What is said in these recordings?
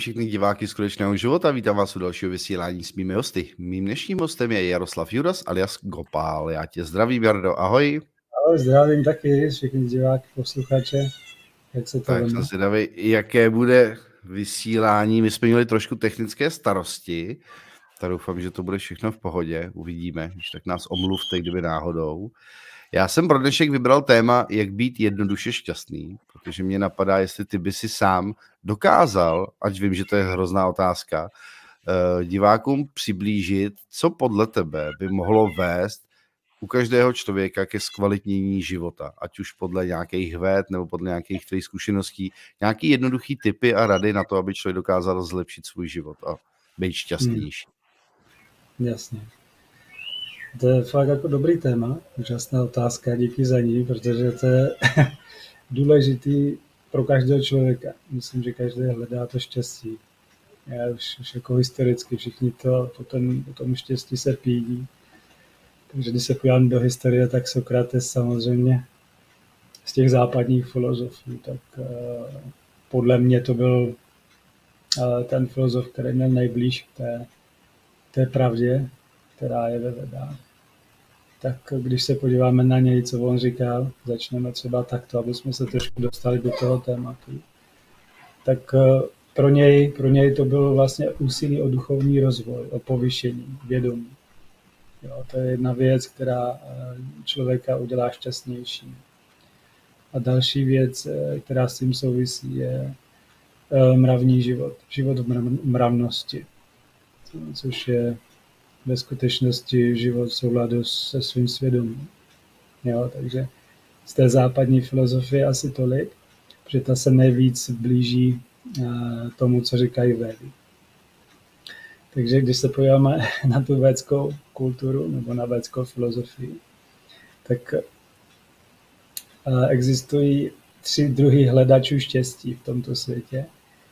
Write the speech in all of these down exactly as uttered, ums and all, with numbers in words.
všechny diváky skutečného života, vítám vás u dalšího vysílání s mými hosty. Mým dnešním hostem je Jaroslav Juras alias Gopál. Já tě zdravím, Jardo, ahoj. Ahoj, zdravím taky všechny diváky, posluchače, jak se to Tak jsem si davej, jaké bude vysílání. My jsme měli trošku technické starosti, tak doufám, že to bude všechno v pohodě, uvidíme, když tak nás omluvte, kdyby náhodou. Já jsem pro dnešek vybral téma, jak být jednoduše šťastný, protože mě napadá, jestli ty by si sám dokázal, ať vím, že to je hrozná otázka, divákům přiblížit, co podle tebe by mohlo vést u každého člověka ke zkvalitnění života, ať už podle nějakých věd nebo podle nějakých tvých zkušeností, nějaký jednoduchý tipy a rady na to, aby člověk dokázal zlepšit svůj život a být šťastnější. Hmm. Jasně. To je fakt jako dobrý téma, úžasná otázka, díky za ní, protože to je důležitý pro každého člověka. Myslím, že každý hledá to štěstí. Já už, už jako historicky všichni to po tom, po tom štěstí se pídí. Takže když se podívám do historie, tak Sokrates samozřejmě z těch západních filozofů, tak uh, podle mě to byl uh, ten filozof, který měl nejblíž k té, té pravdě, která je ve Vedách. Tak když se podíváme na něj, co on říkal, začneme třeba takto, aby jsme se trošku dostali do toho tématu. Tak uh, pro něj, pro něj to bylo vlastně úsilí o duchovní rozvoj, o povýšení vědomí. Jo, to je jedna věc, která člověka udělá šťastnější. A další věc, která s tím souvisí, je mravní život. Život v mravnosti, což je ve skutečnosti život v souladu se svým svědomím. Jo, takže z té západní filozofie asi tolik, protože ta se nejvíc blíží tomu, co říkají Védy. Takže když se podíváme na tu védskou kulturu nebo na védskou filozofii, tak existují tři druhy hledačů štěstí v tomto světě.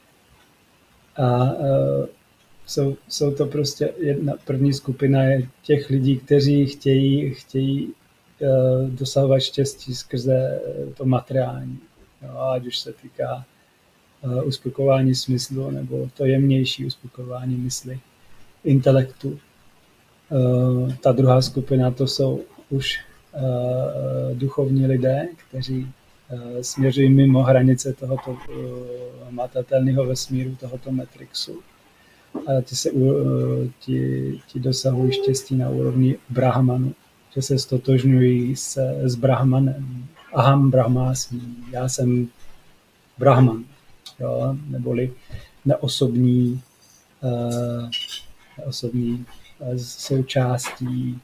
A jsou, jsou to prostě jedna první skupina je těch lidí, kteří chtějí, chtějí dosahovat štěstí skrze to materiální. Jo, ať už se týká uspokojování smyslu nebo to jemnější uspokojování mysli, intelektu. Ta druhá skupina to jsou už duchovní lidé, kteří směřují mimo hranice tohoto matatelného vesmíru, tohoto matrixu. A ti, se, ti, ti dosahují štěstí na úrovni brahmanu, že se stotožňují se, s brahmanem. Aham brahmásmi, já jsem brahman, jo? Neboli neosobní uh, osobní součástí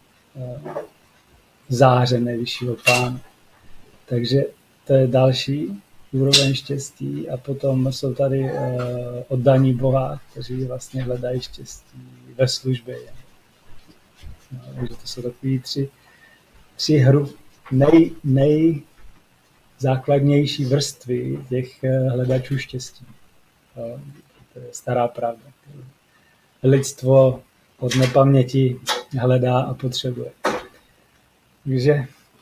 záře nejvyššího pána. Takže to je další úroveň štěstí a potom jsou tady oddaní Boha, kteří vlastně hledají štěstí ve službě. No, takže to jsou takový tři, tři hru, nej, nejzákladnější vrstvy těch hledačů štěstí. To je stará pravda. Lidstvo od nepaměti hledá a potřebuje. Takže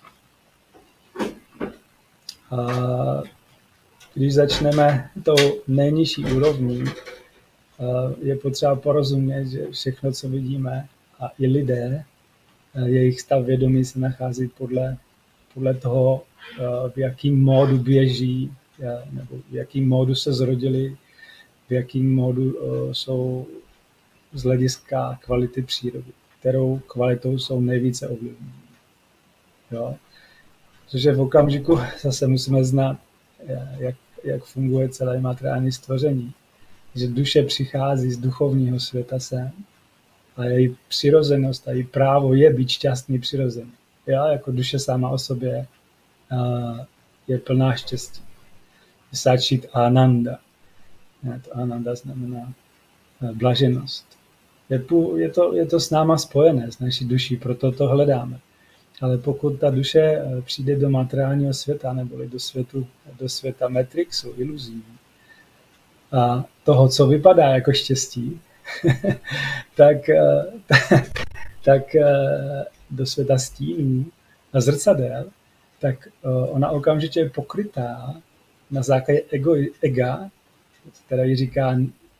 a když začneme tou nejnižší úrovní, je potřeba porozumět, že všechno, co vidíme, a i lidé, jejich stav vědomí se nachází podle, podle toho, v jakým módu běží, nebo v jakým módu se zrodili, v jakým módu jsou z hlediska kvality přírody, kterou kvalitou jsou nejvíce ovlivněny. Jo? Protože v okamžiku zase musíme znát, jak, jak funguje celé materiální stvoření. Že duše přichází z duchovního světa sem a její přirozenost a její právo je být šťastný přirozeně. Já jako duše sama o sobě je plná štěstí. Sačit ananda. To ananda znamená blaženost. Je, je, to, je to s náma spojené, s naší duší, proto to hledáme. Ale pokud ta duše přijde do materiálního světa, neboli do, světu, do světa matrixu, iluzí, a toho, co vypadá jako štěstí, tak, tak do světa stínů a zrcadel, tak ona okamžitě je pokrytá na základě ego, ega, který říká,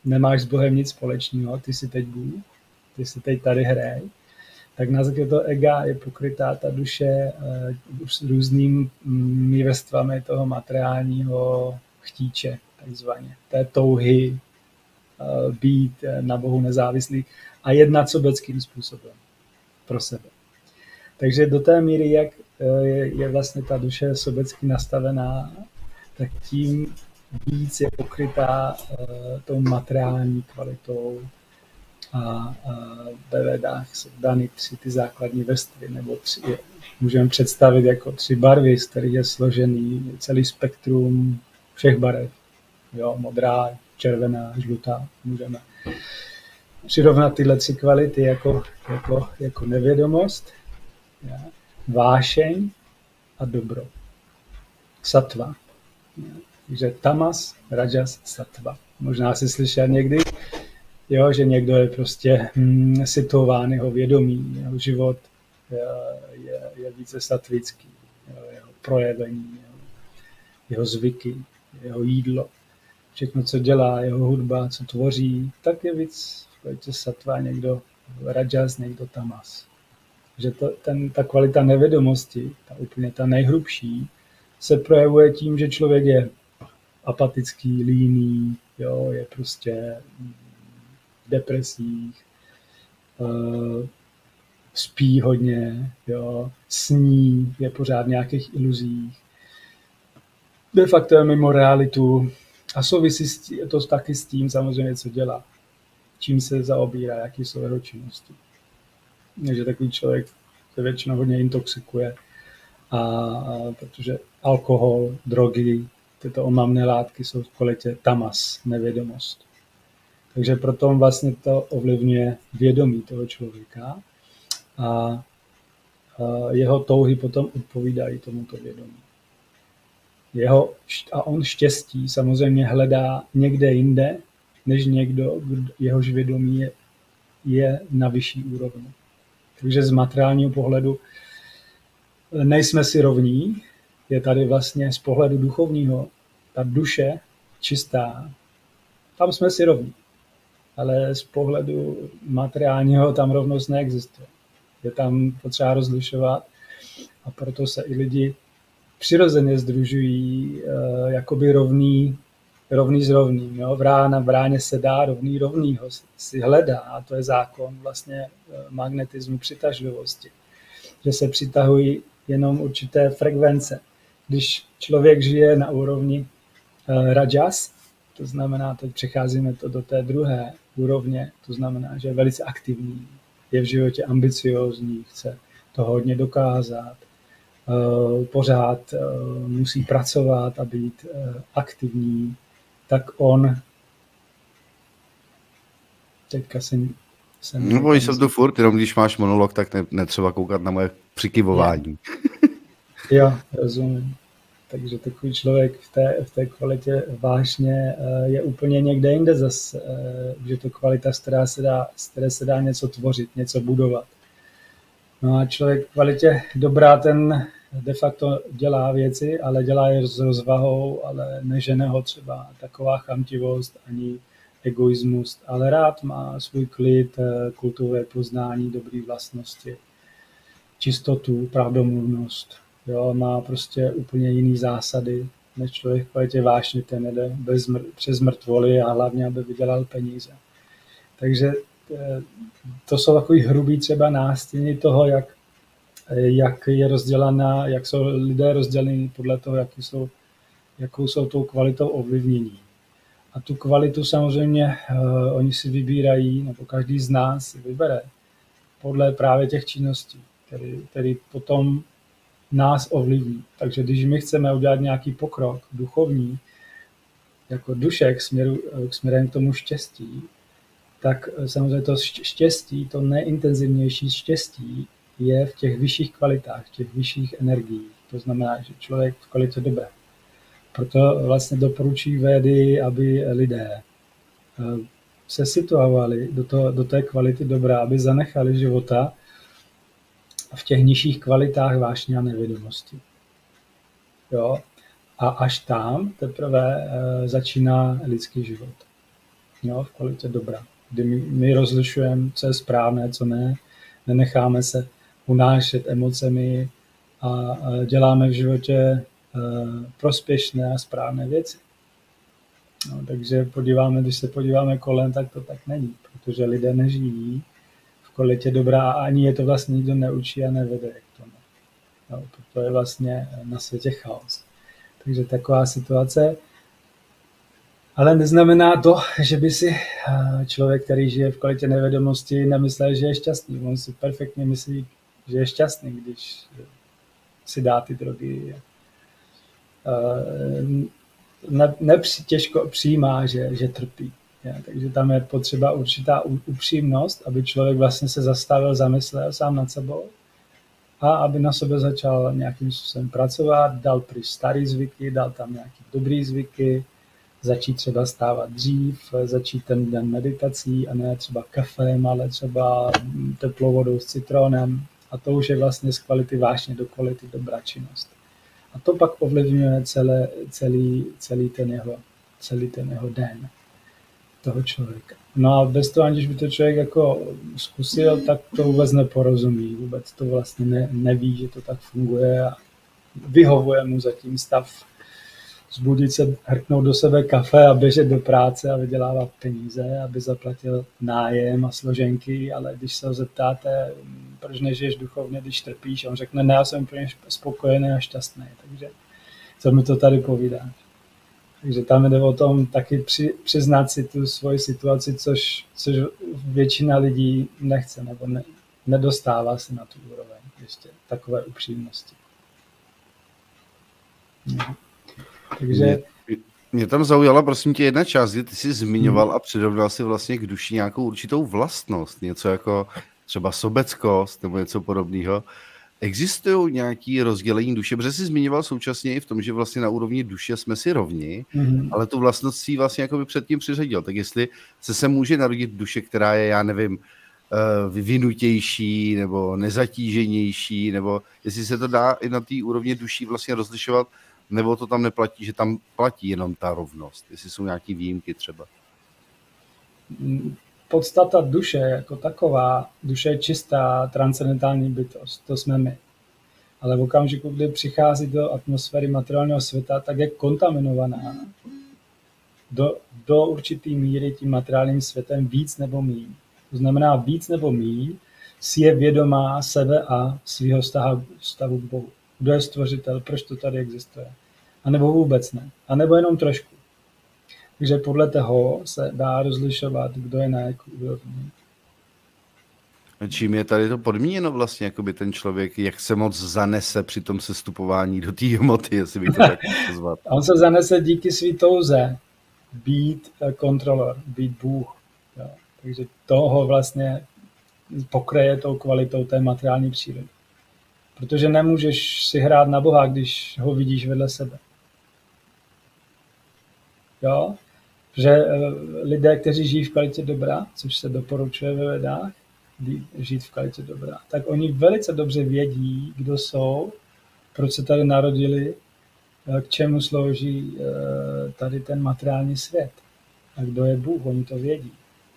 nemáš s Bohem nic společného, ty si teď Bůh, ty si teď tady hraj, tak na základě toho ega je pokrytá ta duše uh, s různými vrstvami toho materiálního chtíče, takzvaně, té touhy uh, být na Bohu nezávislý a jednat sobeckým způsobem pro sebe. Takže do té míry, jak uh, je, je vlastně ta duše sobecky nastavená, tak tím víc je pokrytá uh, tou materiální kvalitou. A, a ve Vedách jsou dány tři ty základní vrstvy, nebo tři, je, můžeme představit jako tři barvy, z kterých je složený celý spektrum všech barev. Jo, modrá, červená, žlutá. Můžeme přirovnat tyhle tři kvality jako, jako, jako nevědomost, ja, vášeň a dobro. Sattva. Ja. Takže tamas, rajas, sattva. Možná si slyšel někdy, jo, že někdo je prostě hm, situován, jeho vědomí, jeho život je, je, je více satvický, jo, jeho projevení, jeho, jeho zvyky, jeho jídlo, všechno, co dělá, jeho hudba, co tvoří, tak je víc v kvalitě sattva, někdo rajas, někdo tamas. Že to, ten, ta kvalita nevědomosti, ta úplně ta nejhrubší, se projevuje tím, že člověk je apatický, líný, jo, je prostě v depresích, uh, spí hodně, jo, sní, je pořád v nějakých iluzích. De facto je mimo realitu a souvisí s tí, to taky s tím samozřejmě, co dělá, čím se zaobírá, jaký jsou jeho činnosti. Takže takový člověk se většinou hodně intoxikuje, a, a, protože alkohol, drogy, tyto omamné látky jsou v kvalitě tamas, nevědomost. Takže proto vlastně to ovlivňuje vědomí toho člověka a, a jeho touhy potom odpovídají tomuto vědomí. Jeho, a on štěstí samozřejmě hledá někde jinde, než někdo, jehož vědomí je, je na vyšší úrovni. Takže z materiálního pohledu nejsme si rovní, je tady vlastně z pohledu duchovního ta duše čistá, tam jsme si rovní. Ale z pohledu materiálního tam rovnost neexistuje. Je tam potřeba rozlišovat a proto se i lidi přirozeně sdružují uh, jakoby rovný, rovný s rovným. Jo? V rána, v ráně se dá rovný rovnýho si hledá a to je zákon vlastně magnetismu přitažlivosti. Že se přitahují jenom určité frekvence. Když člověk žije na úrovni uh, rajas, to znamená, teď přecházíme to do té druhé úrovně, to znamená, že je velice aktivní, je v životě ambiciózní, chce to hodně dokázat, pořád musí pracovat a být aktivní, tak on teďka jsem... jsem no bojí jsem tu furt, jenom když máš monolog, tak ne, netřeba koukat na moje přikyvování. Jo, rozumím. Takže takový člověk v té, v té kvalitě vážně je úplně někde jinde zase, že to kvalita, z které se dá, z které se dá něco tvořit, něco budovat. No a člověk v kvalitě dobrá, ten de facto dělá věci, ale dělá je s rozvahou, ale nežene ho třeba taková chamtivost ani egoismus, ale rád má svůj klid, kultové poznání, dobré vlastnosti, čistotu, pravdomluvnost. Jo, má prostě úplně jiný zásady, než člověk v kvalitě vášně, ten jede bez mr- přes mrtvoly a hlavně, aby vydělal peníze. Takže to jsou takový hrubý třeba nástěny toho, jak, jak je rozdělaná, jak jsou lidé rozděleni podle toho, jaký jsou, jakou jsou tou kvalitou ovlivnění. A tu kvalitu samozřejmě uh, oni si vybírají, nebo každý z nás si vybere podle právě těch činností, který, který potom nás ovlivní. Takže když my chceme udělat nějaký pokrok duchovní, jako duše k, směru, k směrem k tomu štěstí, tak samozřejmě to štěstí, to nejintenzivnější štěstí je v těch vyšších kvalitách, v těch vyšších energiích. To znamená, že člověk v kvalitě dobré. Proto vlastně doporučují Védy, aby lidé se situovali do, to, do té kvality dobrá, aby zanechali života v těch nižších kvalitách vášně a nevědomosti. Jo? A až tam teprve e, začíná lidský život. jo, v kvalitě dobra, kdy my, my rozlišujeme, co je správné, co ne, nenecháme se unášet emocemi a, a děláme v životě uh, prospěšné a správné věci. No, takže podíváme, když se podíváme kolem, tak to tak není, protože lidé nežijí v kvalitě dobrá a ani je to vlastně nikdo neučí a nevede k tomu. No, to je vlastně na světě chaos. Takže taková situace. Ale neznamená to, že by si člověk, který žije v kvalitě nevědomosti, nemyslel, že je šťastný. On si perfektně myslí, že je šťastný, když si dá ty drogy. Ne, ne, těžko přijímá, že, že trpí. Je, takže tam je potřeba určitá upřímnost, aby člověk vlastně se zastavil, zamyslel sám nad sebou a aby na sebe začal nějakým způsobem pracovat, dal pryč starý zvyky, dal tam nějaký dobrý zvyky, začít třeba stávat dřív, začít ten den meditací a ne třeba kafem, ale třeba teplou vodou s citronem. A to už je vlastně z kvality vášně do kvality dobrá činnost. A to pak ovlivňuje celé, celý, celý, ten jeho, celý ten jeho den toho člověka. No a bez toho, aniž by to člověk jako zkusil, tak to vůbec neporozumí. Vůbec to vlastně ne, neví, že to tak funguje a vyhovuje mu zatím stav zbudit se, hrknout do sebe kafe a běžet do práce a vydělávat peníze, aby zaplatil nájem a složenky, ale když se ho zeptáte, proč nežiješ duchovně, když trpíš, on řekne, ne, já jsem úplně spokojený a šťastný, takže co mi to tady povídá. Takže tam jde o tom taky při, přiznat si tu svoji situaci, což, což většina lidí nechce, nebo ne, nedostává se na tu úroveň ještě takové upřímnosti. No. Takže... Mě, mě tam zaujala, prosím tě, jedna část, kdy ty jsi zmiňoval a přirovnal si vlastně k duši nějakou určitou vlastnost, něco jako třeba sobeckost nebo něco podobného. Existují nějaké rozdělení duše, protože jsi zmiňoval současně i v tom, že vlastně na úrovni duše jsme si rovni, mm-hmm. ale tu vlastnost si vlastně jako by předtím přiřadil. Tak jestli se se může narodit duše, která je, já nevím, vyvinutější nebo nezatíženější, nebo jestli se to dá i na té úrovni duší vlastně rozlišovat, nebo to tam neplatí, že tam platí jenom ta rovnost, jestli jsou nějaké výjimky třeba. Podstata duše jako taková, duše je čistá, transcendentální bytost, to jsme my. Ale v okamžiku, kdy přichází do atmosféry materiálního světa, tak je kontaminovaná do, do určitý míry tím materiálním světem víc nebo míň. To znamená víc nebo míň si je vědomá sebe a svého vztahu k Bohu. Kdo je stvořitel, proč to tady existuje. A nebo vůbec ne. A nebo jenom trošku. Takže podle toho se dá rozlišovat, kdo je na jakou úrovni. Čím je tady to podmíněno vlastně, jakoby ten člověk, jak se moc zanese při tom sestupování do té hmoty, jestli bych to tak pozvat. On se zanese díky svý touze být kontrolor, být Bůh. Jo. Takže toho vlastně pokryje tou kvalitou té materiální přírody. Protože nemůžeš si hrát na Boha, když ho vidíš vedle sebe. Jo? Že lidé, kteří žijí v kvalitě dobra, což se doporučuje ve Vedách, žít v kvalitě dobra, tak oni velice dobře vědí, kdo jsou, proč se tady narodili, k čemu slouží tady ten materiální svět. A kdo je Bůh, oni to vědí.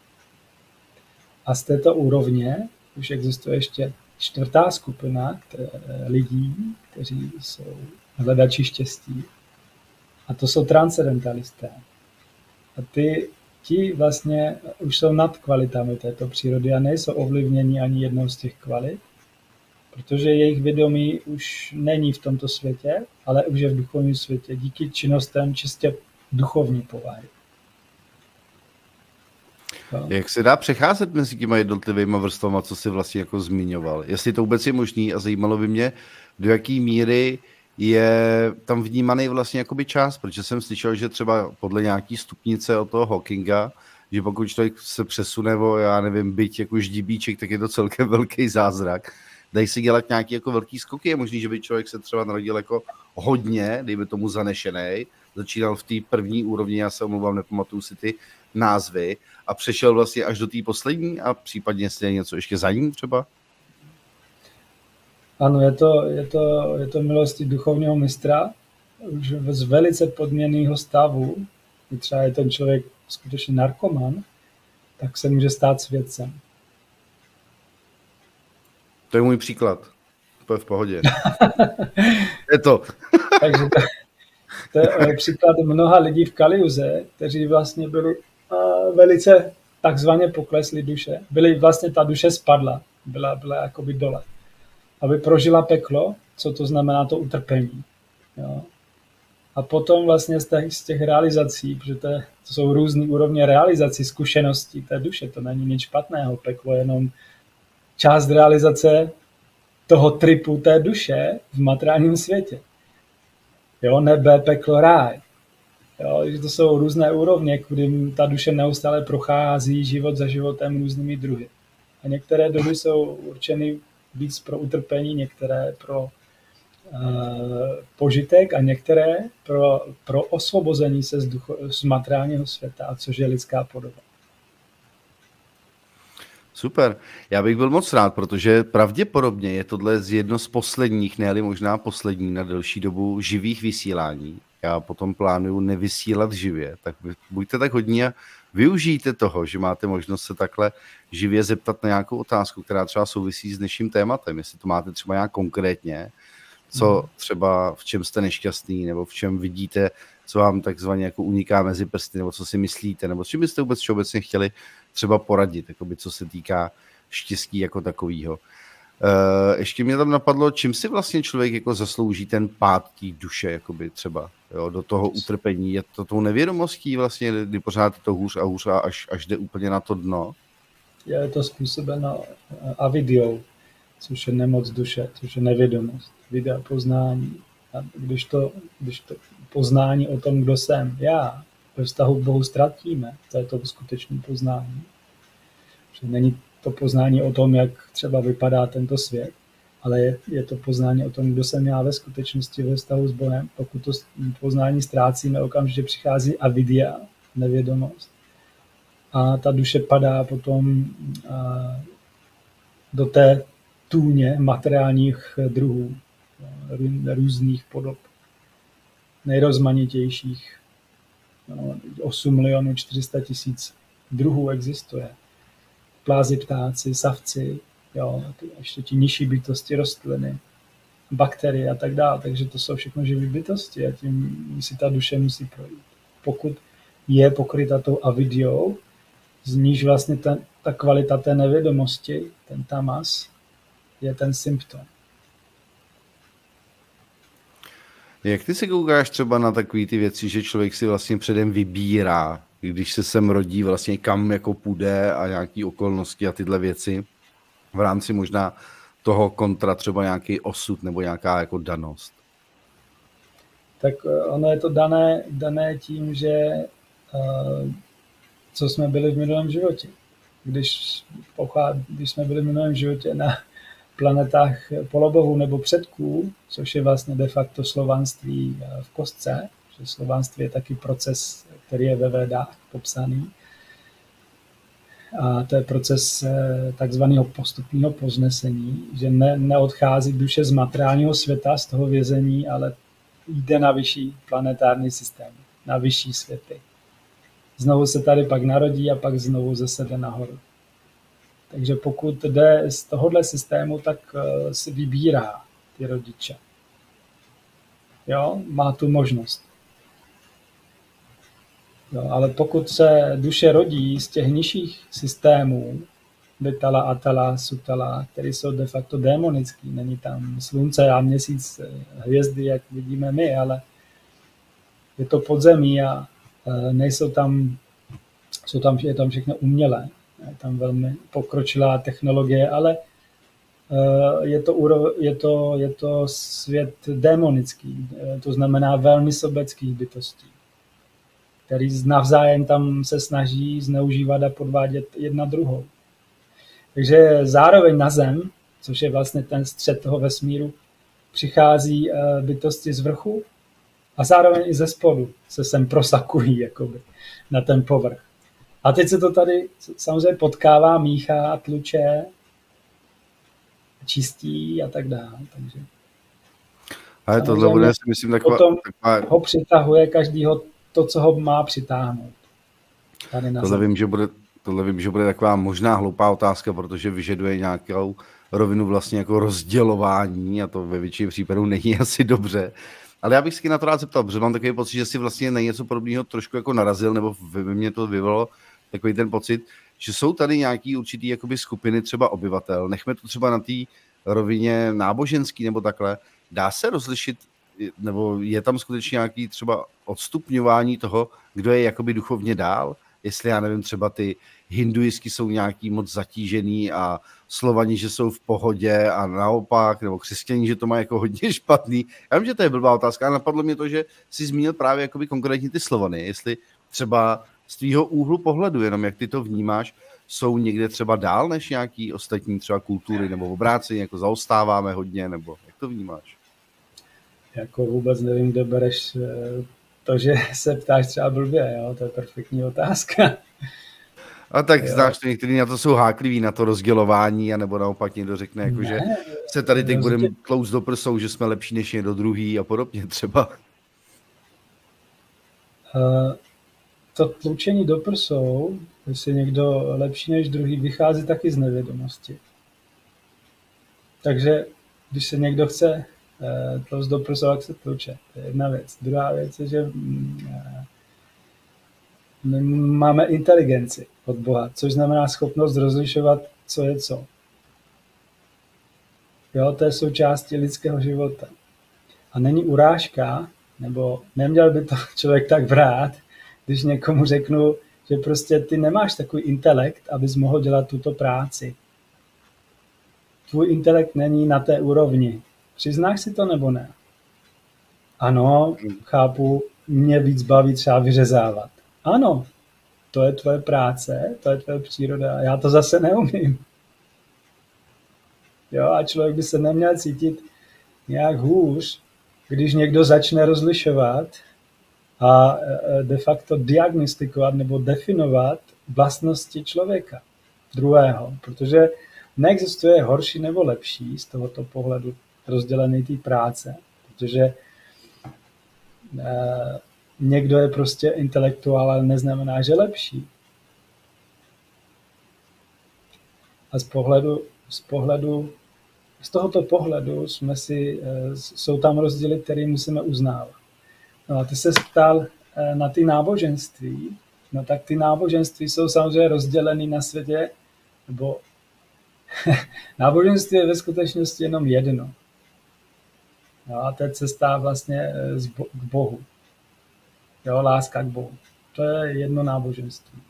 A z této úrovně už existuje ještě čtvrtá skupina které, lidí, kteří jsou hledači štěstí. A to jsou transcendentalisté. A ty, ti vlastně už jsou nad kvalitami této přírody a nejsou ovlivněni ani jednou z těch kvalit, protože jejich vědomí už není v tomto světě, ale už je v duchovním světě díky činnostem čistě duchovní povahy. No. Jak se dá přecházet mezi těma jednotlivými vrstvama, co jsi vlastně jako zmiňoval? Jestli to vůbec je možný a zajímalo by mě, do jaký míry je tam vnímaný vlastně jakoby čas, protože jsem slyšel, že třeba podle nějaký stupnice od toho Hawkinga, že pokud člověk se přesune o, já nevím, byť jako ždibíček, tak je to celkem velký zázrak. Dají si dělat nějaký jako velký skoky, je možný, že by člověk se třeba narodil jako hodně, dejme tomu zanešenej, začínal v té první úrovni, já se omlouvám, nepamatuju si ty názvy, a přešel vlastně až do té poslední a případně jestli je něco ještě za ním třeba? Ano, je to, je to, je to milostí duchovního mistra, už z velice podměnného stavu třeba je ten člověk skutečně narkoman, tak se může stát svědcem. To je můj příklad. To je v pohodě. Je to. Takže to, to je příklad mnoha lidí v Kaliuze, kteří vlastně byli uh, velice takzvaně poklesli duše. Byli vlastně, ta duše spadla, byla, byla jakoby dole. Aby prožila peklo, co to znamená to utrpení. Jo. A potom vlastně z těch, z těch realizací, protože to, je, to jsou různé úrovně realizací, zkušeností té duše, to není nic špatného, peklo je jenom část realizace toho tripu té duše v materiálním světě. Jo, nebe, peklo, ráj. Jo, to jsou různé úrovně, kdy ta duše neustále prochází život za životem různými druhy. A některé druhy jsou určeny víc pro utrpení, některé pro uh, požitek a některé pro, pro osvobození se z, ducho, z materiálního světa, a což je lidská podoba. Super. Já bych byl moc rád, protože pravděpodobně je tohle z jedno z posledních, ne-li možná poslední na delší dobu živých vysílání. Já potom plánuju nevysílat živě, tak buďte tak hodní a využijte toho, že máte možnost se takhle živě zeptat na nějakou otázku, která třeba souvisí s dnešním tématem. Jestli to máte třeba nějak konkrétně, co třeba v čem jste nešťastný, nebo v čem vidíte, co vám takzvaně jako uniká mezi prsty, nebo co si myslíte, nebo s čím byste vůbec všeobecně chtěli třeba poradit, jakoby, co se týká štěstí jako takového. Uh, ještě mě tam napadlo, čím si vlastně člověk jako zaslouží ten pád té duše, jakoby třeba jo, do toho utrpení. Je to tou nevědomostí vlastně, kdy pořád je to hůř a hůř a až, až jde úplně na to dno? Je to způsobeno avidiou, což je nemoc duše, což je nevědomost, videa poznání. A když to, když to poznání o tom, kdo jsem já, ve vztahu k Bohu ztratíme, to je to skutečné poznání. Že není to poznání o tom, jak třeba vypadá tento svět, ale je, je to poznání o tom, kdo jsem já ve skutečnosti ve vztahu s Bohem. Pokud to poznání ztrácíme, okamžitě přichází avidia, nevědomost. A ta duše padá potom a, do té tůně materiálních druhů, různých podob, nejrozmanitějších. No, osm milionů čtyři sta tisíc druhů existuje. Plázy, ptáci, savci, jo, ještě ti nižší bytosti, rostliny, bakterie a tak dále. Takže to jsou všechno živé bytosti a tím si ta duše musí projít. Pokud je pokryta tou avidiou, z níž vlastně ta, ta kvalita té nevědomosti, ten tamas, je ten symptom. Jak ty se koukáš třeba na takové ty věci, že člověk si vlastně předem vybírá, když se sem rodí, vlastně kam jako půjde a nějaké okolnosti a tyhle věci v rámci možná toho kontra třeba nějaký osud nebo nějaká jako danost? Tak ono je to dané, dané tím, že uh, co jsme byli v minulém životě. Když, pochá, když jsme byli v minulém životě na planetách polobohů nebo předků, což je vlastně de facto slovanství v kostce, že slovanství je taky proces, který je ve Védách popsaný. A to je proces takzvaného postupného poznesení, že ne, neodchází duše z materiálního světa, z toho vězení, ale jde na vyšší planetární systém, na vyšší světy. Znovu se tady pak narodí a pak znovu ze sebe nahoru. Takže pokud jde z tohohle systému, tak si vybírá ty rodiče. Jo, má tu možnost. Jo, ale pokud se duše rodí z těch nižších systémů, Vitala, Atala, Sutala, které jsou de facto démonický, není tam slunce a měsíc, hvězdy, jak vidíme my, ale je to podzemí a nejsou tam, jsou tam, je tam všechno umělé. Je tam velmi pokročilá technologie, ale je to, je to, je to svět démonický, to znamená velmi sobeckých bytostí, který navzájem tam se snaží zneužívat a podvádět jedna druhou. Takže zároveň na Zem, což je vlastně ten střed toho vesmíru, přichází bytosti z vrchu a zároveň i ze spodu se sem prosakují jakoby, na ten povrch. A teď se to tady samozřejmě potkává, míchá, tluče, čistí a tak dále. Takže ale tohle bude, si myslím, taková... Potom taková... ho přitahuje každýho to, co ho má přitáhnout. Tady na tohle, vím, že bude, tohle vím, že bude taková možná hloupá otázka, protože vyžaduje nějakou rovinu vlastně jako rozdělování a to ve většině případů není asi dobře. Ale já bych si na to rád zeptal, protože mám takový pocit, že si vlastně na něco podobného trošku jako narazil, nebo by mě to vyvolalo takový ten pocit, že jsou tady nějaký určitý jakoby skupiny třeba obyvatel, nechme to třeba na té rovině náboženský nebo takhle, dá se rozlišit, nebo je tam skutečně nějaký třeba odstupňování toho, kdo je jakoby duchovně dál, jestli já nevím, třeba ty hinduistky jsou nějaký moc zatížený a Slovani, že jsou v pohodě a naopak, nebo křesťaní, že to má jako hodně špatný. Já vím, že to je blbá otázka, a napadlo mě to, že jsi zmínil právě jakoby konkrétně ty Slovany, jestli třeba z tvýho úhlu pohledu, jenom jak ty to vnímáš, jsou někde třeba dál než nějaký ostatní třeba kultury, nebo v obráceně, jako zaostáváme hodně, nebo jak to vnímáš? Jako vůbec nevím, kde bereš to, že se ptáš třeba blbě, jo? To je perfektní otázka. A tak jo. Znáš to, někteří na to jsou hákliví, na to rozdělování, anebo naopak někdo řekne, jako, že se tady teď budeme tlouct do prsou, že jsme lepší než někdo druhý a podobně třeba. Uh, to tlučení do prsou, jestli někdo lepší než druhý, vychází taky z nevědomosti. Takže když se někdo chce uh, tlouct do prsou, jak se tluče, to je jedna věc. Druhá věc je, že uh, my máme inteligenci od Boha, což znamená schopnost rozlišovat, co je co. Jo, to je součástí lidského života. A není urážka, nebo neměl by to člověk tak brát, když někomu řeknu, že prostě ty nemáš takový intelekt, abys mohl dělat tuto práci. Tvůj intelekt není na té úrovni. Přiznáš si to nebo ne? Ano, chápu, mě víc baví třeba vyřezávat. Ano, to je tvoje práce, to je tvoje příroda, já to zase neumím. Jo, a člověk by se neměl cítit nějak hůř, když někdo začne rozlišovat a de facto diagnostikovat nebo definovat vlastnosti člověka druhého, protože neexistuje horší nebo lepší z tohoto pohledu rozdělený té práce, protože eh, někdo je prostě intelektuál, ale neznamená, že lepší. A z pohledu, z pohledu, z tohoto pohledu jsme si, jsou tam rozdíly, které musíme uznávat. No a ty se ptal na ty náboženství, no tak ty náboženství jsou samozřejmě rozdělený na světě, nebo náboženství je ve skutečnosti jenom jedno. No a to je cesta vlastně k Bohu. Jo, láska k Bohu. To je jedno náboženství.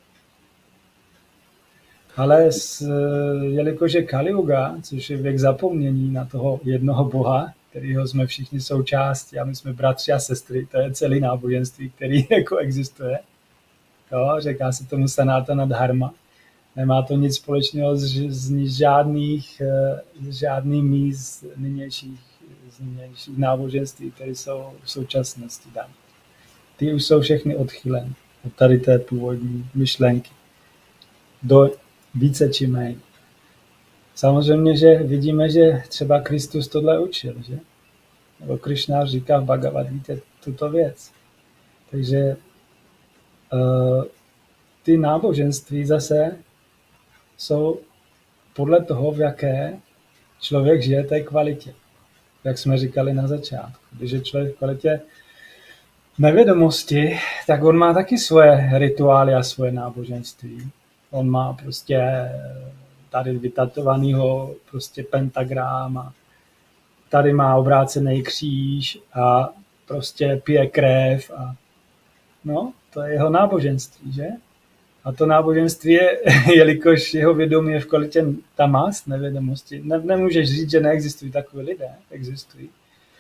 Ale s, jelikož je Kali Yuga, což je věk zapomnění na toho jednoho Boha, kterýho jsme všichni součástí a my jsme bratři a sestry, to je celý náboženství, který jako existuje. Jo, říká se tomu Sanatana Dharma. Nemá to nic společného s, s žádných, s žádnými z nynějších, z nynějších náboženství, které jsou v současnosti dány. Ty už jsou všechny odchyleny od tady té původní myšlenky do více či méně. Samozřejmě, že vidíme, že třeba Kristus tohle učil, že? Nebo Krishna říká v Bhagavad Gita tuto věc. Takže uh, ty náboženství zase jsou podle toho, v jaké člověk žije té kvalitě. Jak jsme říkali na začátku. Když je člověk v kvalitě nevědomosti, tak on má taky svoje rituály a svoje náboženství. On má prostě tady vytatovanýho prostě pentagram a tady má obrácený kříž a prostě pije krev a no, to je jeho náboženství, že? A to náboženství je, jelikož jeho vědomí je v kvalitě tamas, nevědomosti, ne, nemůžeš říct, že neexistují takové lidé, existují.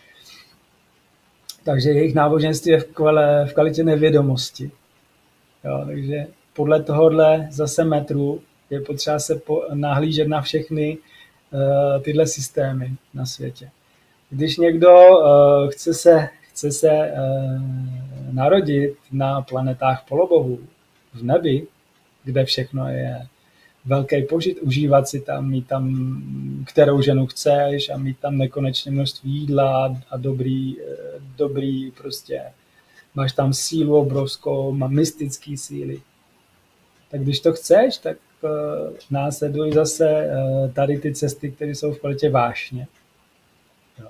Takže jejich náboženství je v, kvale, v kvalitě nevědomosti. Jo, takže podle tohohle zase metru je potřeba se po, nahlížet na všechny uh, tyhle systémy na světě. Když někdo uh, chce se, chce se uh, narodit na planetách polobohů, v nebi, kde všechno je velký požit, užívat si tam, mít tam, kterou ženu chceš a mít tam nekonečné množství jídla a dobrý, dobrý prostě máš tam sílu obrovskou, má mystické síly. Tak když to chceš, tak uh, následuj zase uh, tady ty cesty, které jsou v kvalitě vášně. Jo.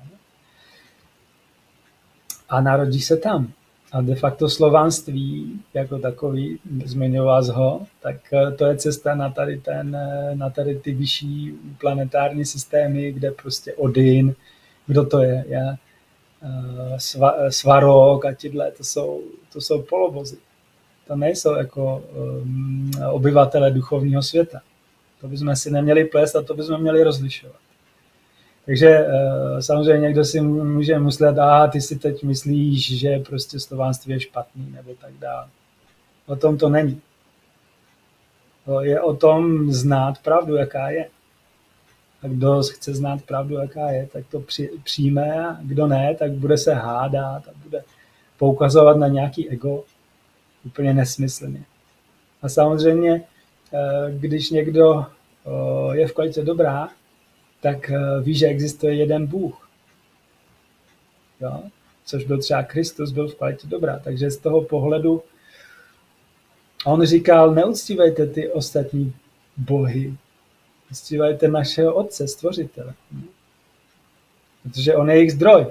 A narodíš se tam. A de facto slovanství jako takový, zmiňoval ho, tak uh, to je cesta na tady, ten, na tady ty vyšší planetární systémy, kde prostě Odin, kdo to je, je uh, sva, Svarok a tyhle, to jsou, to jsou polobozy. To nejsou jako um, obyvatele duchovního světa. To bychom si neměli plést a to bychom měli rozlišovat. Takže uh, samozřejmě někdo si může myslet, a ty si teď myslíš, že prostě slovanství je špatný nebo tak dále. O tom to není. To je o tom znát pravdu, jaká je. A kdo chce znát pravdu, jaká je, tak to při, přijme, a kdo ne, tak bude se hádat a bude poukazovat na nějaký ego. Úplně nesmyslně. A samozřejmě, když někdo je v kvalitě dobrá, tak ví, že existuje jeden Bůh. Jo? Což byl třeba Kristus, byl v kvalitě dobrá. Takže z toho pohledu on říkal, neuctívejte ty ostatní bohy, uctívejte našeho Otce, Stvořitele. Protože on je jejich zdroj.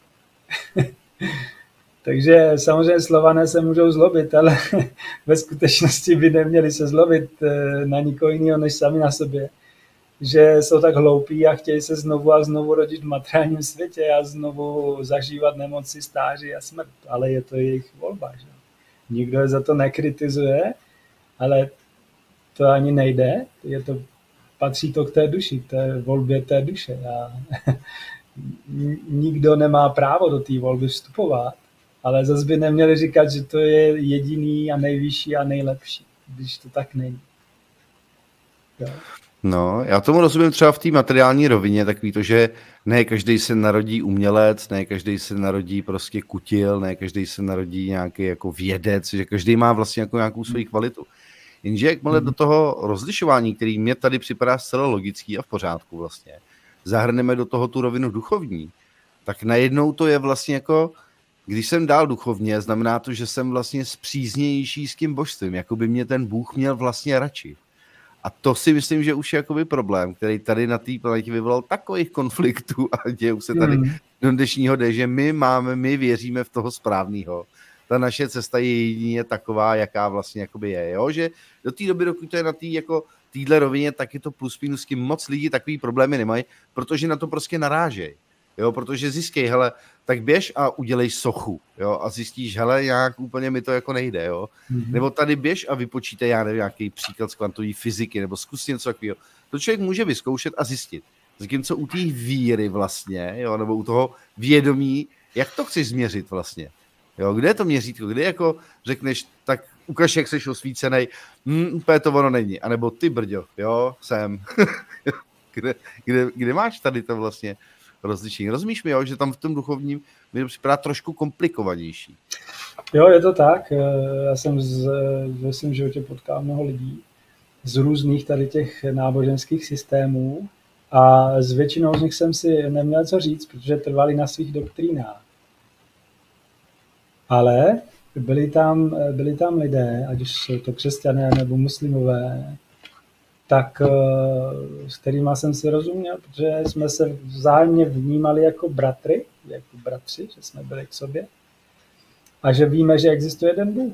Takže samozřejmě Slované se můžou zlobit, ale ve skutečnosti by neměli se zlobit na nikoho jiného než sami na sobě. Že jsou tak hloupí a chtějí se znovu a znovu rodit v materiálním světě a znovu zažívat nemoci, stáří a smrt. Ale je to jejich volba. Že? Nikdo je za to nekritizuje, ale to ani nejde. Je to, patří to k té duši, k té volbě té duše. A nikdo nemá právo do té volby vstupovat. Ale zase by neměli říkat, že to je jediný a nejvyšší a nejlepší, když to tak není. Jo. No, já tomu rozumím třeba v té materiální rovině, takový to, že ne každý se narodí umělec, ne každý se narodí prostě kutil, ne každý se narodí nějaký jako vědec, že každý má vlastně jako nějakou svoji kvalitu. Jenže jakmile do toho rozlišování, který mě tady připadá zcela logický a v pořádku vlastně, zahrneme do toho tu rovinu duchovní, tak najednou to je vlastně jako když jsem dál duchovně, znamená to, že jsem vlastně spříznější s tím božstvím, jako by mě ten Bůh měl vlastně radši. A to si myslím, že už je jakoby problém, který tady na té planetě vyvolal takových konfliktů a dějou se tady mm. do dnešního dne, že my máme, my věříme v toho správného. Ta naše cesta je jedině taková, jaká vlastně jakoby je. Jo? Že do té doby, dokud to je na té jako týhle rovině, tak je to plus minus, kým moc lidí takový problémy nemají, protože na to prostě narážejí. Jo, protože zjistí, hele, tak běž a udělej sochu, jo, a zjistíš, hele, nějak úplně mi to jako nejde, jo. Mm-hmm. Nebo tady běž a vypočítej, já nevím, nějaký příklad z kvantové fyziky, nebo zkus něco takového. To člověk může vyzkoušet a zjistit. Zatímco u té víry vlastně, jo, nebo u toho vědomí, jak to chceš změřit vlastně, jo, kde je to měřítko, kde jako řekneš, tak ukaž, jak seš osvícenej, hm, úplně to ono není, anebo ty brďo, jo, jsem, kde, kde, kde máš tady to vlastně rozlišení. Rozumíš mi, jo, že tam v tom duchovním mi to připadá trošku komplikovanější. Jo, je to tak. Já jsem z, ve svém životě potkal mnoho lidí z různých tady těch náboženských systémů a s většinou z nich jsem si neměl co říct, protože trvali na svých doktrínách. Ale byli tam, byli tam lidé, ať už jsou to křesťané nebo muslimové, tak s kterýma jsem si rozuměl, protože jsme se vzájemně vnímali jako bratry, jako bratři, že jsme byli k sobě a že víme, že existuje jeden Bůh.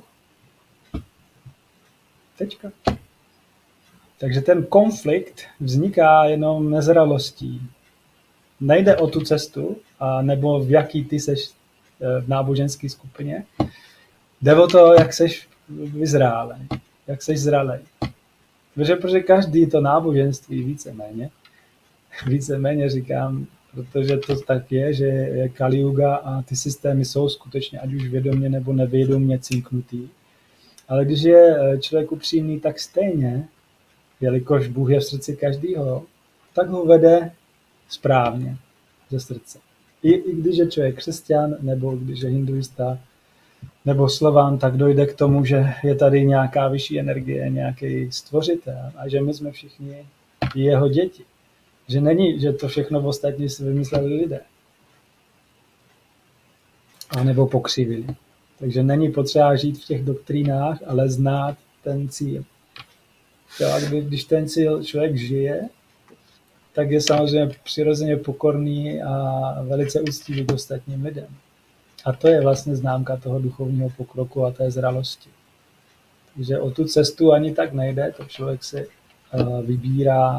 Tečka. Takže ten konflikt vzniká jenom nezralostí. Nejde o tu cestu, a nebo v jaký ty seš v náboženské skupině. Jde o to, jak seš vyzrálej, jak seš zralej. Protože, protože každý to náboženství víceméně, víceméně říkám, protože to tak je, že je Kali Yuga a ty systémy jsou skutečně, ať už vědomě nebo nevědomě cinknutý. Ale když je člověk upřímný, tak stejně, jelikož Bůh je v srdci každýho, tak ho vede správně ze srdce. I, i když je člověk křesťan, nebo když je hinduista, nebo Slován, tak dojde k tomu, že je tady nějaká vyšší energie, nějaký stvořitel a že my jsme všichni jeho děti. Že není, že to všechno v ostatní si vymysleli lidé. A nebo pokřivili. Takže není potřeba žít v těch doktrínách, ale znát ten cíl. Jo, a když ten cíl člověk žije, tak je samozřejmě přirozeně pokorný a velice úctivý k ostatním lidem. A to je vlastně známka toho duchovního pokroku a té zralosti. Takže o tu cestu ani tak nejde, to člověk si uh, vybírá.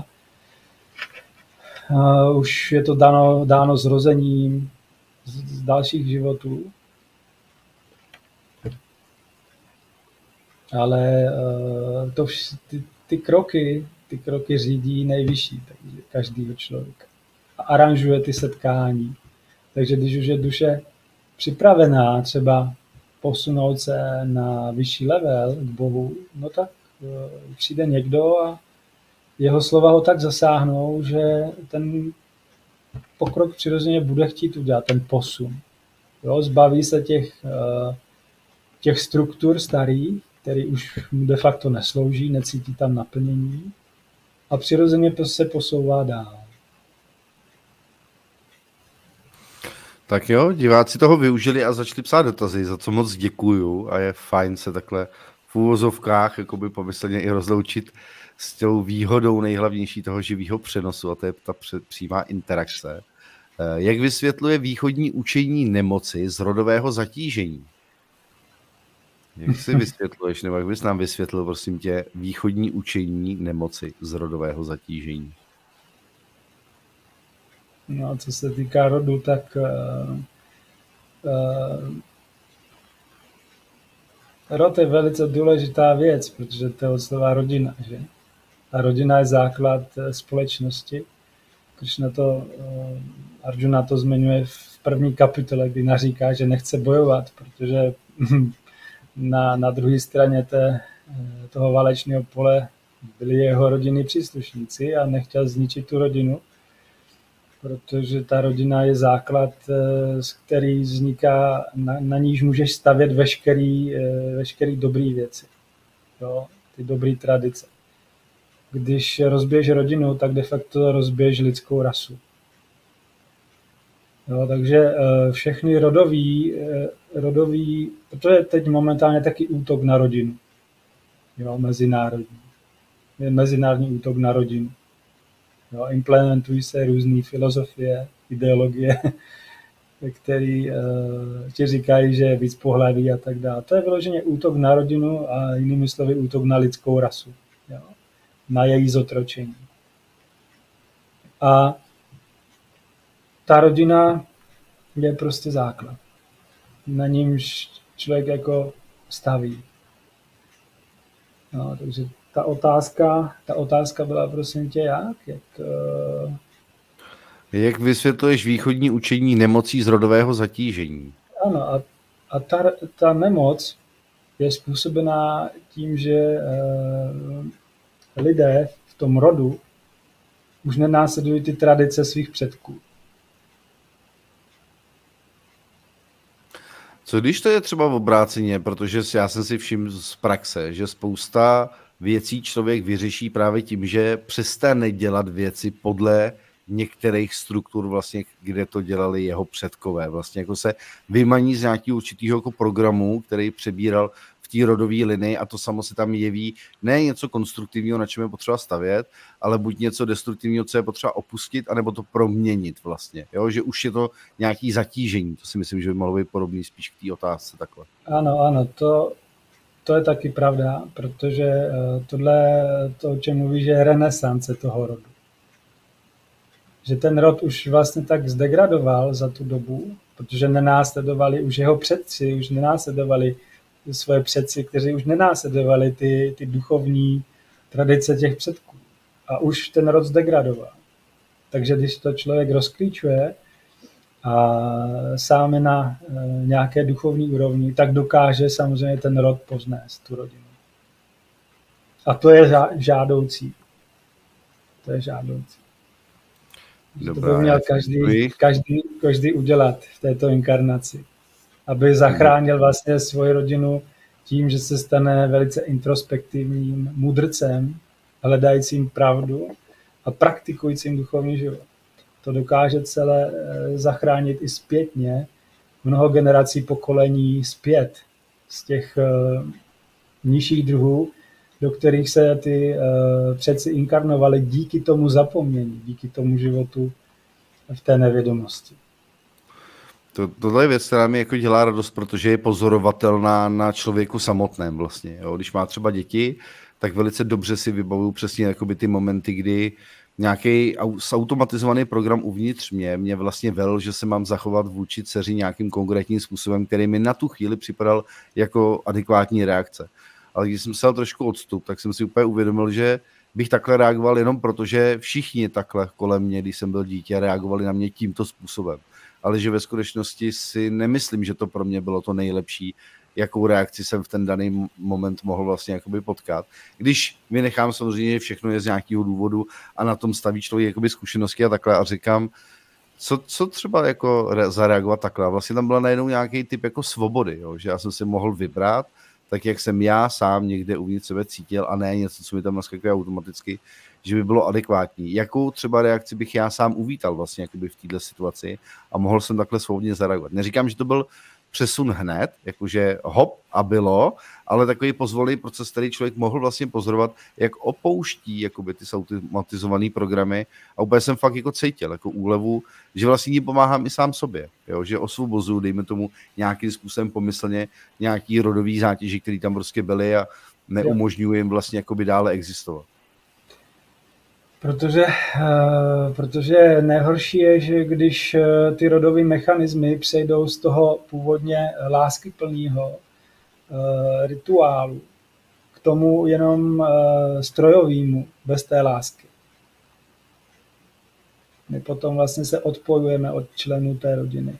Uh, už je to dáno, dáno zrozením z, z dalších životů. Ale uh, to vš- ty, ty kroky, ty kroky řídí nejvyšší, takže každýho člověka. A aranžuje ty setkání. Takže když už je duše připravená třeba posunout se na vyšší level k Bohu, no tak uh, přijde někdo a jeho slova ho tak zasáhnou, že ten pokrok přirozeně bude chtít udělat, ten posun. Jo, zbaví se těch, uh, těch struktur starých, který už mu de facto neslouží, necítí tam naplnění a přirozeně se posouvá dál. Tak jo, diváci toho využili a začali psát dotazy, za co moc děkuju a je fajn se takhle v úvozovkách jakoby pomyslně i rozloučit s tou výhodou nejhlavnější toho živého přenosu a to je ta přímá interakce. Jak vysvětluje východní učení nemoci z rodového zatížení? Jak si vysvětluješ, nebo jak bys nám vysvětlil, prosím tě, východní učení nemoci z rodového zatížení? No, co se týká rodu, tak uh, uh, rod je velice důležitá věc, protože to je od slova rodina, že? A rodina je základ společnosti. Krishna to, uh, Arjuna to zmiňuje v první kapitole, kdy naříká, že nechce bojovat, protože na, na druhé straně té, toho válečného pole byli jeho rodinní příslušníci a nechtěl zničit tu rodinu, protože ta rodina je základ, z který vzniká, na, na níž můžeš stavět veškerý, veškerý dobrý věci, jo, ty dobré tradice. Když rozbiješ rodinu, tak de facto rozbiješ lidskou rasu. Jo, takže všechny rodový, rodový, protože teď momentálně taky útok na rodinu, jo, mezinárodní. Je mezinárodní útok na rodinu. Jo, implementují se různé filozofie, ideologie, které uh, ti říkají, že je víc pohlaví a tak dále. To je vyloženě útok na rodinu a jinými slovy útok na lidskou rasu, jo, na její zotročení. A ta rodina je prostě základ. Na nímž člověk jako staví. No, takže ta otázka, ta otázka byla prosím tě jak? Jak, uh... jak vysvětluješ východní učení nemocí z rodového zatížení? Ano, a, a ta, ta nemoc je způsobená tím, že uh, lidé v tom rodu už nenásledují ty tradice svých předků. Co když to je třeba v obráceně, protože já jsem si všiml z praxe, že spousta věcí člověk vyřeší právě tím, že přestane dělat věci podle některých struktur, vlastně, kde to dělali jeho předkové. Vlastně jako se vymaní z nějakého určitého jako programu, který přebíral v té rodové linii a to samo se tam jeví ne něco konstruktivního, na čem je potřeba stavět, ale buď něco destruktivního, co je potřeba opustit, anebo to proměnit vlastně. Jo? Že už je to nějaký zatížení. To si myslím, že by mohlo být podobný spíš k té otázce takhle. Ano, ano, to, to je taky pravda, protože tohle, to, o čem mluví, že je renesance toho rodu. Že ten rod už vlastně tak zdegradoval za tu dobu, protože nenásledovali už jeho předci, už nenásledovali svoje předci, kteří už nenásledovali ty, ty duchovní tradice těch předků. A už ten rod zdegradoval. Takže když to člověk rozklíčuje a sám je na nějaké duchovní úrovni, tak dokáže samozřejmě ten rod poznést, tu rodinu. A to je žádoucí. To je žádoucí. Dobrá, to by měl každý, každý, každý udělat v této inkarnaci. Aby zachránil vlastně svoji rodinu tím, že se stane velice introspektivním mudrcem, hledajícím pravdu a praktikujícím duchovní život. To dokáže celé zachránit i zpětně, mnoho generací pokolení zpět, z těch uh, nižších druhů, do kterých se ty uh, předci inkarnovali díky tomu zapomnění, díky tomu životu v té nevědomosti. To, tohle je věc, která mi jako dělá radost, protože je pozorovatelná na člověku samotném vlastně. Jo. Když má třeba děti, tak velice dobře si vybavuju přesně jakoby ty momenty, kdy nějaký zautomatizovaný program uvnitř mě, mě vlastně velel, že se mám zachovat vůči dceři nějakým konkrétním způsobem, který mi na tu chvíli připadal jako adekvátní reakce. Ale když jsem se dal trošku odstup, tak jsem si úplně uvědomil, že bych takhle reagoval jenom proto, že všichni takhle kolem mě, když jsem byl dítě, reagovali na mě tímto způsobem. Ale že ve skutečnosti si nemyslím, že to pro mě bylo to nejlepší, jakou reakci jsem v ten daný moment mohl vlastně jakoby potkat. Když vynechám samozřejmě všechno je z nějakého důvodu a na tom staví člověk jakoby zkušenosti a takhle a říkám, co, co třeba jako zareagovat takhle. A vlastně tam byla najednou nějaký typ jako svobody, jo? Že já jsem si mohl vybrat, tak jak jsem já sám někde uvnitř sebe cítil a ne něco, co mi tam naskakuje automaticky, že by bylo adekvátní. Jakou třeba reakci bych já sám uvítal vlastně jakoby v této situaci a mohl jsem takhle svobodně zareagovat. Neříkám, že to byl přesun hned, jakože hop a bylo, ale takový pozvolný proces, který člověk mohl vlastně pozorovat, jak opouští jakoby ty automatizované programy a úplně jsem fakt jako cítil jako úlevu, že vlastně tím pomáhám i sám sobě, jo? Že osvobozuju, dejme tomu nějakým způsobem pomyslně nějaký rodový zátěži, který tam prostě byly a neumožňuji jim vlastně jakoby dále existovat. Protože, protože nejhorší je, že když ty rodové mechanismy přejdou z toho původně láskyplného rituálu k tomu jenom strojovému, bez té lásky. My potom vlastně se odpojujeme od členů té rodiny.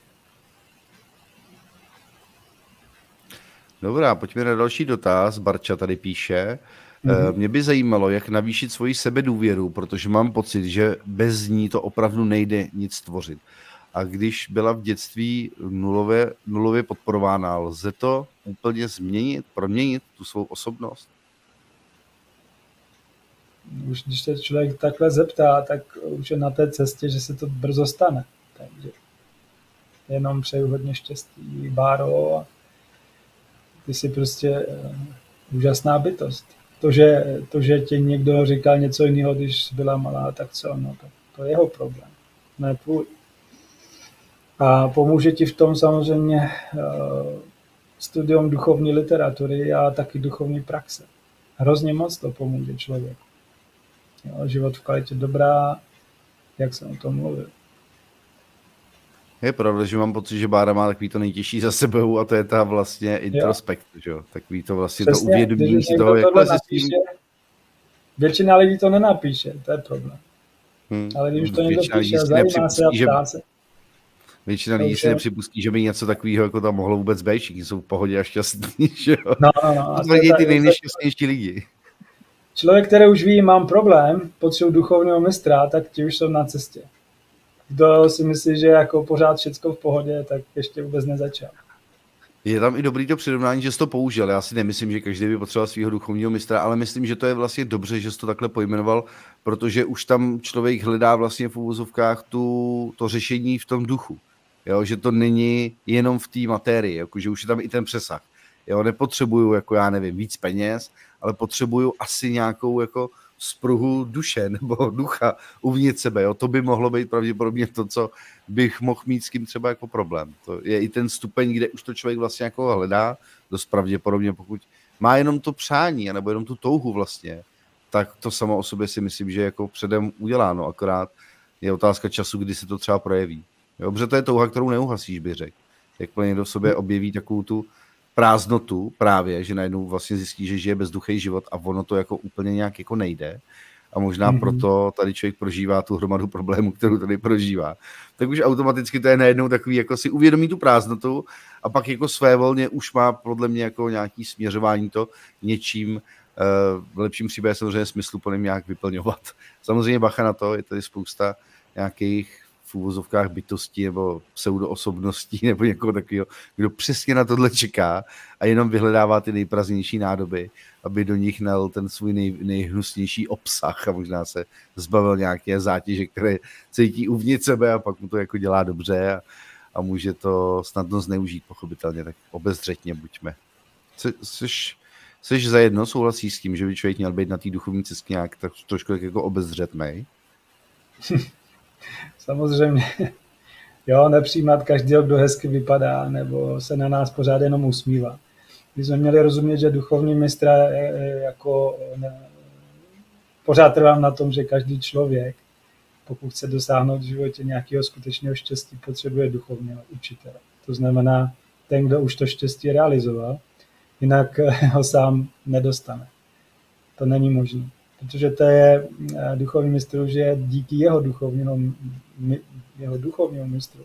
Dobrá, pojďme na další dotaz. Barča tady píše. Mm-hmm. Mě by zajímalo, jak navýšit svoji sebedůvěru, protože mám pocit, že bez ní to opravdu nejde nic tvořit. A když byla v dětství nulově, nulově podporována, lze to úplně změnit, proměnit tu svou osobnost? Už když se člověk takhle zeptá, tak už je na té cestě, že se to brzo stane. Takže jenom přeju hodně štěstí, Báro. Ty jsi prostě úžasná bytost. To že, to, že ti někdo říkal něco jiného, když byla malá, tak co? No, to, to je jeho problém, ne tvůj. A pomůže ti v tom samozřejmě uh, studium duchovní literatury a taky duchovní praxe. Hrozně moc to pomůže člověku. Jo, život v kvalitě dobrá, jak jsem o tom mluvil. Je pravda, že mám pocit, že Bára má takový to nejtěžší za sebou a to je ta vlastně introspekt, že jo? Takový to vlastně přesně, to uvědomění si toho, jak se s tím... Většina lidí to nenapíše, to je problém. Hmm. Ale když to někdo píše, zajímá se a ptá se. Většina lidí si nepřipustí, že by něco takového jako tam mohlo vůbec být, všichni jsou v pohodě a šťastní, že jo? No, no, no. To jsou ty nejnešťastnější lidi. Člověk, který už ví, mám problém, potřebuji duchovního mistra, tak ti už jsou na cestě. Kdo si myslí, že jako pořád všecko v pohodě, tak ještě vůbec nezačal. Je tam i dobrý to přirovnání, že jsi to použil. Já si nemyslím, že každý by potřeboval svého duchovního mistra, ale myslím, že to je vlastně dobře, že jsi to takhle pojmenoval, protože už tam člověk hledá vlastně v uvozovkách tu, to řešení v tom duchu. Jo, že to není jenom v té materii, jako, že už je tam i ten přesah. Jo, nepotřebuju, jako já nevím, víc peněz, ale potřebuju asi nějakou jako spruhu duše nebo ducha uvnitř sebe. Jo? To by mohlo být pravděpodobně to, co bych mohl mít s kým třeba jako problém. To je i ten stupeň, kde už to člověk vlastně jako hledá, dost pravděpodobně, pokud má jenom to přání, nebo jenom tu touhu vlastně, tak to samo o sobě si myslím, že je jako předem uděláno, akorát je otázka času, kdy se to třeba projeví. Jo? Protože to je touha, kterou neuhasíš, bych řekl. Jakmile někdo v sobě objeví takovou tu prázdnotu právě, že najednou vlastně zjistí, že žije bezduchý život a ono to jako úplně nějak jako nejde. A možná mm-hmm. proto tady člověk prožívá tu hromadu problémů, kterou tady prožívá. Tak už automaticky to je najednou takový, jako si uvědomí tu prázdnotu a pak jako svévolně už má podle mě jako nějaký směřování to něčím v lepším případě samozřejmě smysluplným nějak vyplňovat. Samozřejmě bacha na to, je tady spousta nějakých v úvozovkách bytostí nebo pseudoosobností nebo někoho takového, kdo přesně na tohle čeká a jenom vyhledává ty nejpraznější nádoby, aby do nich nal ten svůj nej, nejhnusnější obsah a možná se zbavil nějaké zátěže, které cítí uvnitř sebe a pak mu to jako dělá dobře a, a může to snadno zneužít, pochopitelně, tak obezřetně buďme. Jsi, jsi zajedno, souhlasíš s tím, že by člověk měl být na té duchovní cestě nějak tak trošku jako obezřetnej? Samozřejmě. Jo, nepřijímat každého, kdo hezky vypadá, nebo se na nás pořád jenom usmívá. My jsme měli rozumět, že duchovní mistra jako ne, pořád trvám na tom, že každý člověk, pokud chce dosáhnout v životě nějakého skutečného štěstí, potřebuje duchovního učitele. To znamená, ten, kdo už to štěstí realizoval, jinak ho sám nedostane. To není možné. Protože to je duchovní mistr, že díky jeho duchovního, jeho duchovního mistru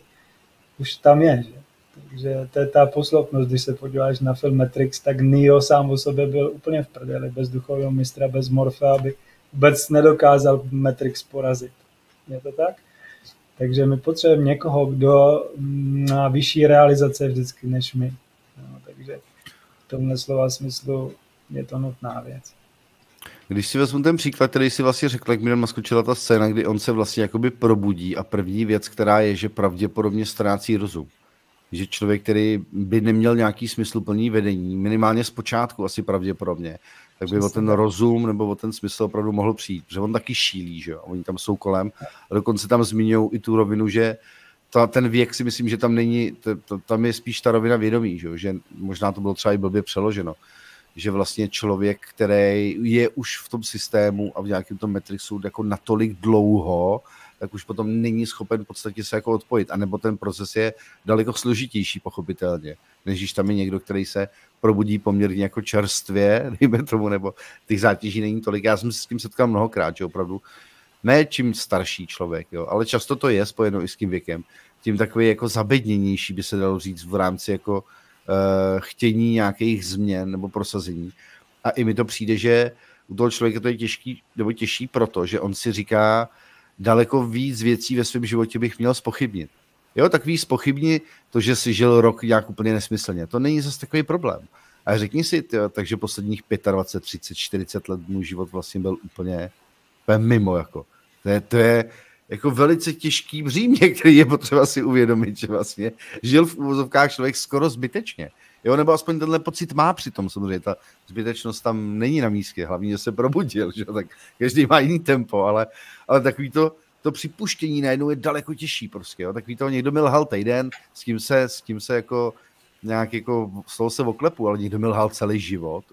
už tam je. Že? Takže to je ta posloupnost, když se podíváš na film Matrix, tak Neo sám o sobě byl úplně v prdeli, bez duchovního mistra, bez Morfea, aby vůbec nedokázal Matrix porazit. Je to tak? Takže my potřebujeme někoho, kdo má vyšší realizace vždycky než my. No, takže v tomhle slova smyslu je to nutná věc. Když si vezmu ten příklad, který si vlastně řekl, jak mi tam naskočila ta scéna, kdy on se vlastně jakoby probudí a první věc, která je, že pravděpodobně ztrácí rozum. Že člověk, který by neměl nějaký smysluplný vedení, minimálně z počátku asi pravděpodobně, tak by o ten rozum nebo o ten smysl opravdu mohl přijít. Protože on taky šílí, že jo? Oni tam jsou kolem a dokonce tam zmiňují i tu rovinu, že ta, ten věk si myslím, že tam není, to, to, tam je spíš ta rovina vědomí, že jo? Že možná to bylo třeba i blbě přeloženo. Že vlastně člověk, který je už v tom systému a v nějakém tom Matrixu jako natolik dlouho, tak už potom není schopen v podstatě se jako odpojit. A nebo ten proces je daleko složitější, pochopitelně, než když tam je někdo, který se probudí poměrně jako čerstvě, dejme tomu, nebo těch zátěží není tolik. Já jsem se s tím setkal mnohokrát, že opravdu ne čím starší člověk, jo, ale často to je spojeno i s tím věkem. Tím takový jako zabedněnější by se dalo říct v rámci jako uh, chtění nějakých změn nebo prosazení. A i mi to přijde, že u toho člověka to je těžký, nebo těžší proto, že on si říká, daleko víc věcí ve svém životě bych měl zpochybnit. Jo, tak víc zpochybni to, že jsi žil rok nějak úplně nesmyslně. To není zase takový problém. A řekni si, tyjo, takže posledních dvacet pět, třicet, čtyřicet let můj život vlastně byl úplně, úplně mimo. Jako. To, je, to je jako velice těžký břímě, který je potřeba si uvědomit, že vlastně žil v úvozovkách člověk skoro zbytečně. Jo, nebo aspoň tenhle pocit má přitom samozřejmě. Ta zbytečnost tam není na místě, hlavně, že se probudil, že? Tak každý má jiný tempo, ale, ale takový to, to připuštění najednou je daleko těžší prostě. Jo? Takový to někdo mi lhal týden, s tím se, s tím se jako nějak jako z toho se oklepu, ale někdo mi lhal celý život.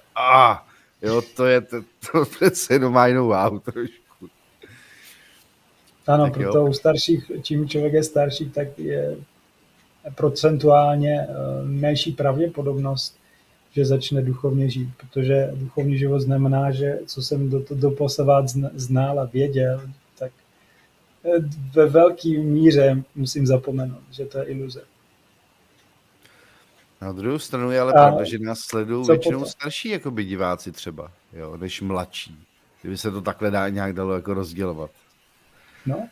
A jo, to je, to, to přece jenom má jinou váhu trošku. Ano, tak proto jo. U starších, čím člověk je starší, tak je procentuálně menší pravděpodobnost, že začne duchovně žít, protože duchovní život znamená, že co jsem do, doposavat znal a věděl, tak ve velké míře musím zapomenout, že to je iluze. Na druhou stranu je ale a pravda, že nás sledují většinou potom? Starší jakoby diváci třeba, jo, než mladší. Kdyby se to takhle dá, nějak dalo jako rozdělovat. No.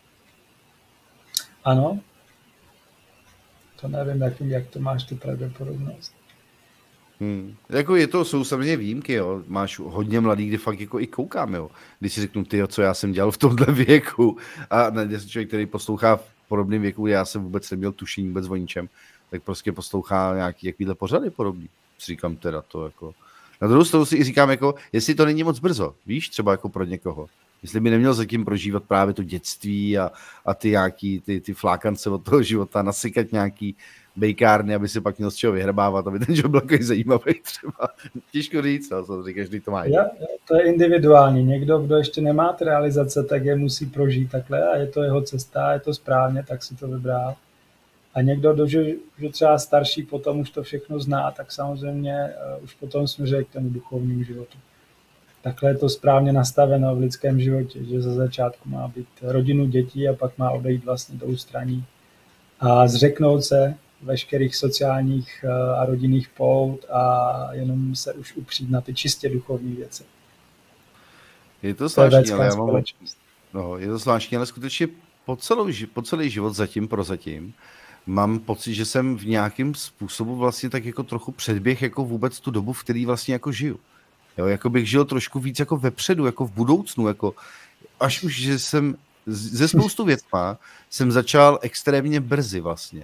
Ano. To nevím, jak, jak to máš tu pravděpodobnost. Hmm. Jako je to, jsou samozřejmě výjimky, jo. Máš hodně mladých, kdy fakt jako i koukám, jo. Když si řeknu, tyjo, co já jsem dělal v tomhle věku a člověk, který poslouchá v podobném věku, já jsem vůbec neměl tušení vůbec o ničem, tak prostě poslouchá nějaký jakýhle pořady podobný. Si říkám teda to jako. Na druhou stranu si i říkám, jako, jestli to není moc brzo, víš, třeba jako pro někoho. Jestli by neměl zatím prožívat právě to dětství a, a ty nějaký, ty, ty flákance od toho života, nasykat nějaký bejkárny, aby si pak měl z čeho vyhrabávat, aby ten život byl takový zajímavý třeba. Těžko říct, no, samozřejmě každý to má. Ja, to je individuální. Někdo, kdo ještě nemá ty realizace, tak je musí prožít takhle a je to jeho cesta, je to správně, tak si to vybral. A někdo, kdo že třeba starší potom už to všechno zná, tak samozřejmě uh, už potom směřuje k tomu duchovnímu životu. Takhle je to správně nastaveno v lidském životě, že za začátku má být rodinu, dětí a pak má odejít vlastně do ústraní a zřeknout se veškerých sociálních a rodinných pout a jenom se už upřít na ty čistě duchovní věci. Je to zvláštní, ale já mám... No, je to zvláštní, ale skutečně po, celou, po celý život zatím, prozatím, mám pocit, že jsem v nějakém způsobu vlastně tak jako trochu předběh jako vůbec tu dobu, v který vlastně jako žiju. Jo, jako bych žil trošku víc jako vepředu, jako v budoucnu, jako až už, že jsem ze spoustu věcma jsem začal extrémně brzy vlastně.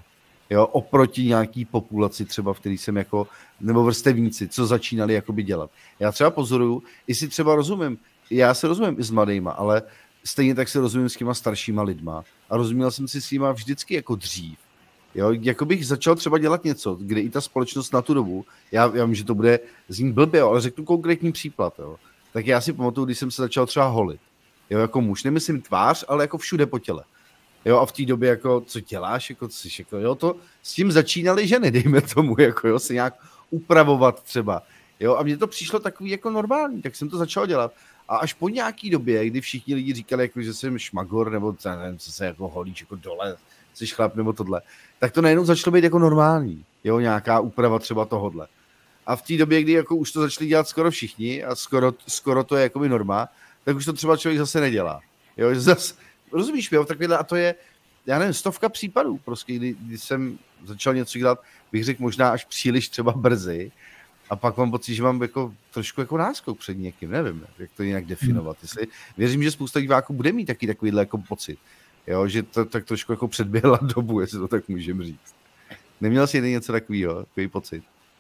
Jo, oproti nějaký populaci třeba, v který jsem jako, nebo vrstevníci, co začínali jakoby dělat. Já třeba pozoruju, jestli třeba rozumím, já se rozumím i s mladýma, ale stejně tak se rozumím s těma staršíma lidma a rozuměl jsem si s nima vždycky jako dřív. Jo, jako bych začal třeba dělat něco, kde i ta společnost na tu dobu, já, já vím, že to bude znít blbě, ale řeknu konkrétní příklad, jo. Tak já si pamatuju, když jsem se začal třeba holit, jo, jako muž, nemyslím tvář, ale jako všude po těle. Jo, a v té době, jako, co děláš, jako, co jsi, jako, jo, to s tím začínaly ženy, dejme tomu, jako, jo, se nějak upravovat třeba, jo, a mně to přišlo takový, jako normální, tak jsem to začal dělat. A až po nějaký době, kdy všichni lidi říkali, jako, že jsem šmagor, nebo nevím, co se jako holíš, jako dole, jsi chlap, nebo tohle, tak to najednou začalo být jako normální, jo, nějaká úprava třeba tohodle. A v té době, kdy jako už to začali dělat skoro všichni a skoro, skoro to je jakoby norma, tak už to třeba člověk zase nedělá. Jo, zase, rozumíš mě, takovýhle, a to je, já nevím, stovka případů, prostě, kdy, kdy jsem začal něco dělat, bych řekl možná až příliš třeba brzy, a pak mám pocit, že mám jako trošku jako náskok před někým, nevím, jak to jinak definovat. Jestli, věřím, že spousta diváků bude mít taky takovýhle jako pocit, jo, že to tak trošku jako předběhla dobu, jestli to tak můžeme říct. Neměl jsi něco takovýho, takový pocit?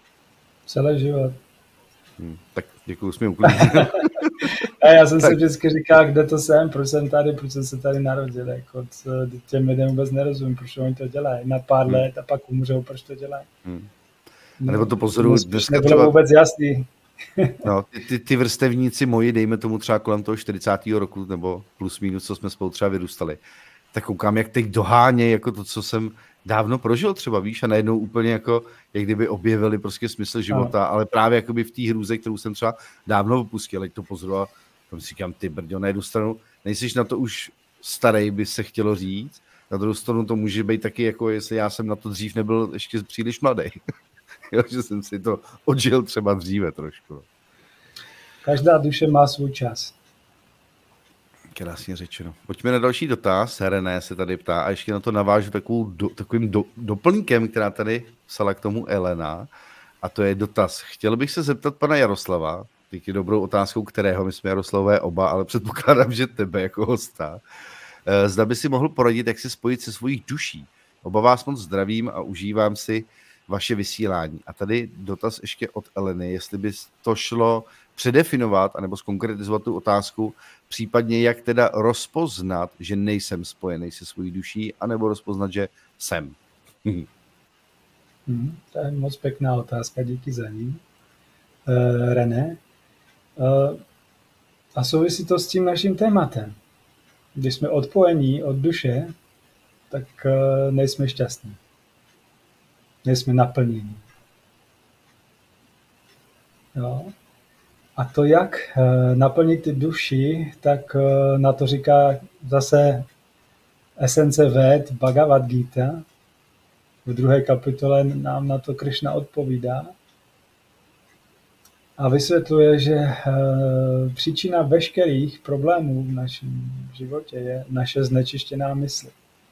Celý život. Hmm, tak děkuju, jsi mi uklidnil. A já jsem tak si vždycky říkal, kde to jsem, proč jsem tady, proč jsem se tady narodil. Jako, těm lidem vůbec nerozumím, proč oni to dělají. Na pár hmm. let a pak umřou, proč to dělají. Hmm. A nebo to pozoruju dneska třeba... vůbec jasný. No, ty, ty, ty vrstevníci moji, dejme tomu třeba kolem toho čtyřicátého roku, nebo plus minus, co jsme spolu třeba vyrůstali, tak koukám, jak teď dohánějí jako to, co jsem dávno prožil třeba, víš, a najednou úplně jako, jak kdyby objevili prostě smysl života, no. Ale právě jakoby v té hruze, kterou jsem třeba dávno opustil, ať to pozoroval, tam si říkám, ty brďo, na jednu stranu, nejsiš na to už starej, by se chtělo říct, na druhou stranu to může být taky jako, jestli já jsem na to dřív nebyl ještě příliš mladý. Jo, že jsem si to odžil třeba dříve trošku. Každá duše má svůj čas. Krásně řečeno. Pojďme na další dotaz. René se tady ptá a ještě na to navážu takovou do, takovým do, doplňkem, která tady psala k tomu Elena. A to je dotaz. Chtěl bych se zeptat pana Jaroslava, díky dobrou otázkou kterého, my jsme Jaroslavové oba, ale předpokládám, že tebe jako hosta. Zda by si mohl poradit, jak se spojit se svojí duší. Oba vás moc zdravím a užívám si vaše vysílání. A tady dotaz ještě od Eleny, jestli by to šlo předefinovat anebo zkonkretizovat tu otázku, případně jak teda rozpoznat, že nejsem spojený se svojí duší, anebo rozpoznat, že jsem. Hmm, to je moc pěkná otázka, díky za ní. Uh, René. Uh, a souvisí to s tím naším tématem. Když jsme odpojení od duše, tak uh, nejsme šťastní. Nejsme naplnění. Jo. A to, jak uh, naplnit ty duši, tak uh, na to říká zase esence Véd Bhagavad Gita. V druhé kapitole nám na to Krishna odpovídá a vysvětluje, že uh, příčina veškerých problémů v našem životě je naše znečištěná mysl.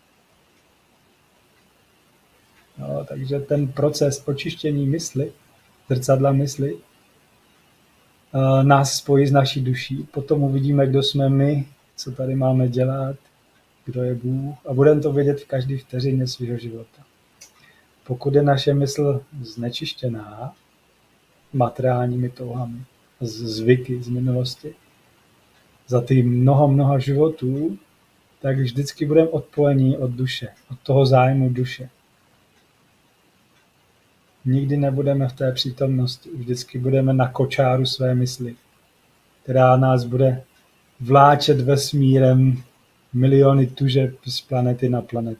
No, takže ten proces očištění mysli, zrcadla mysli, uh, nás spojí s naší duší. Potom uvidíme, kdo jsme my, co tady máme dělat, kdo je Bůh a budeme to vědět v každé vteřině svého života. Pokud je naše mysl znečištěná materiálními touhami, zvyky z minulosti, za ty mnoho, mnoho životů, tak vždycky budeme odpojení od duše, od toho zájmu duše. Nikdy nebudeme v té přítomnosti, vždycky budeme na kočáru své mysli, která nás bude vláčet vesmírem miliony tužeb z planety na planetu.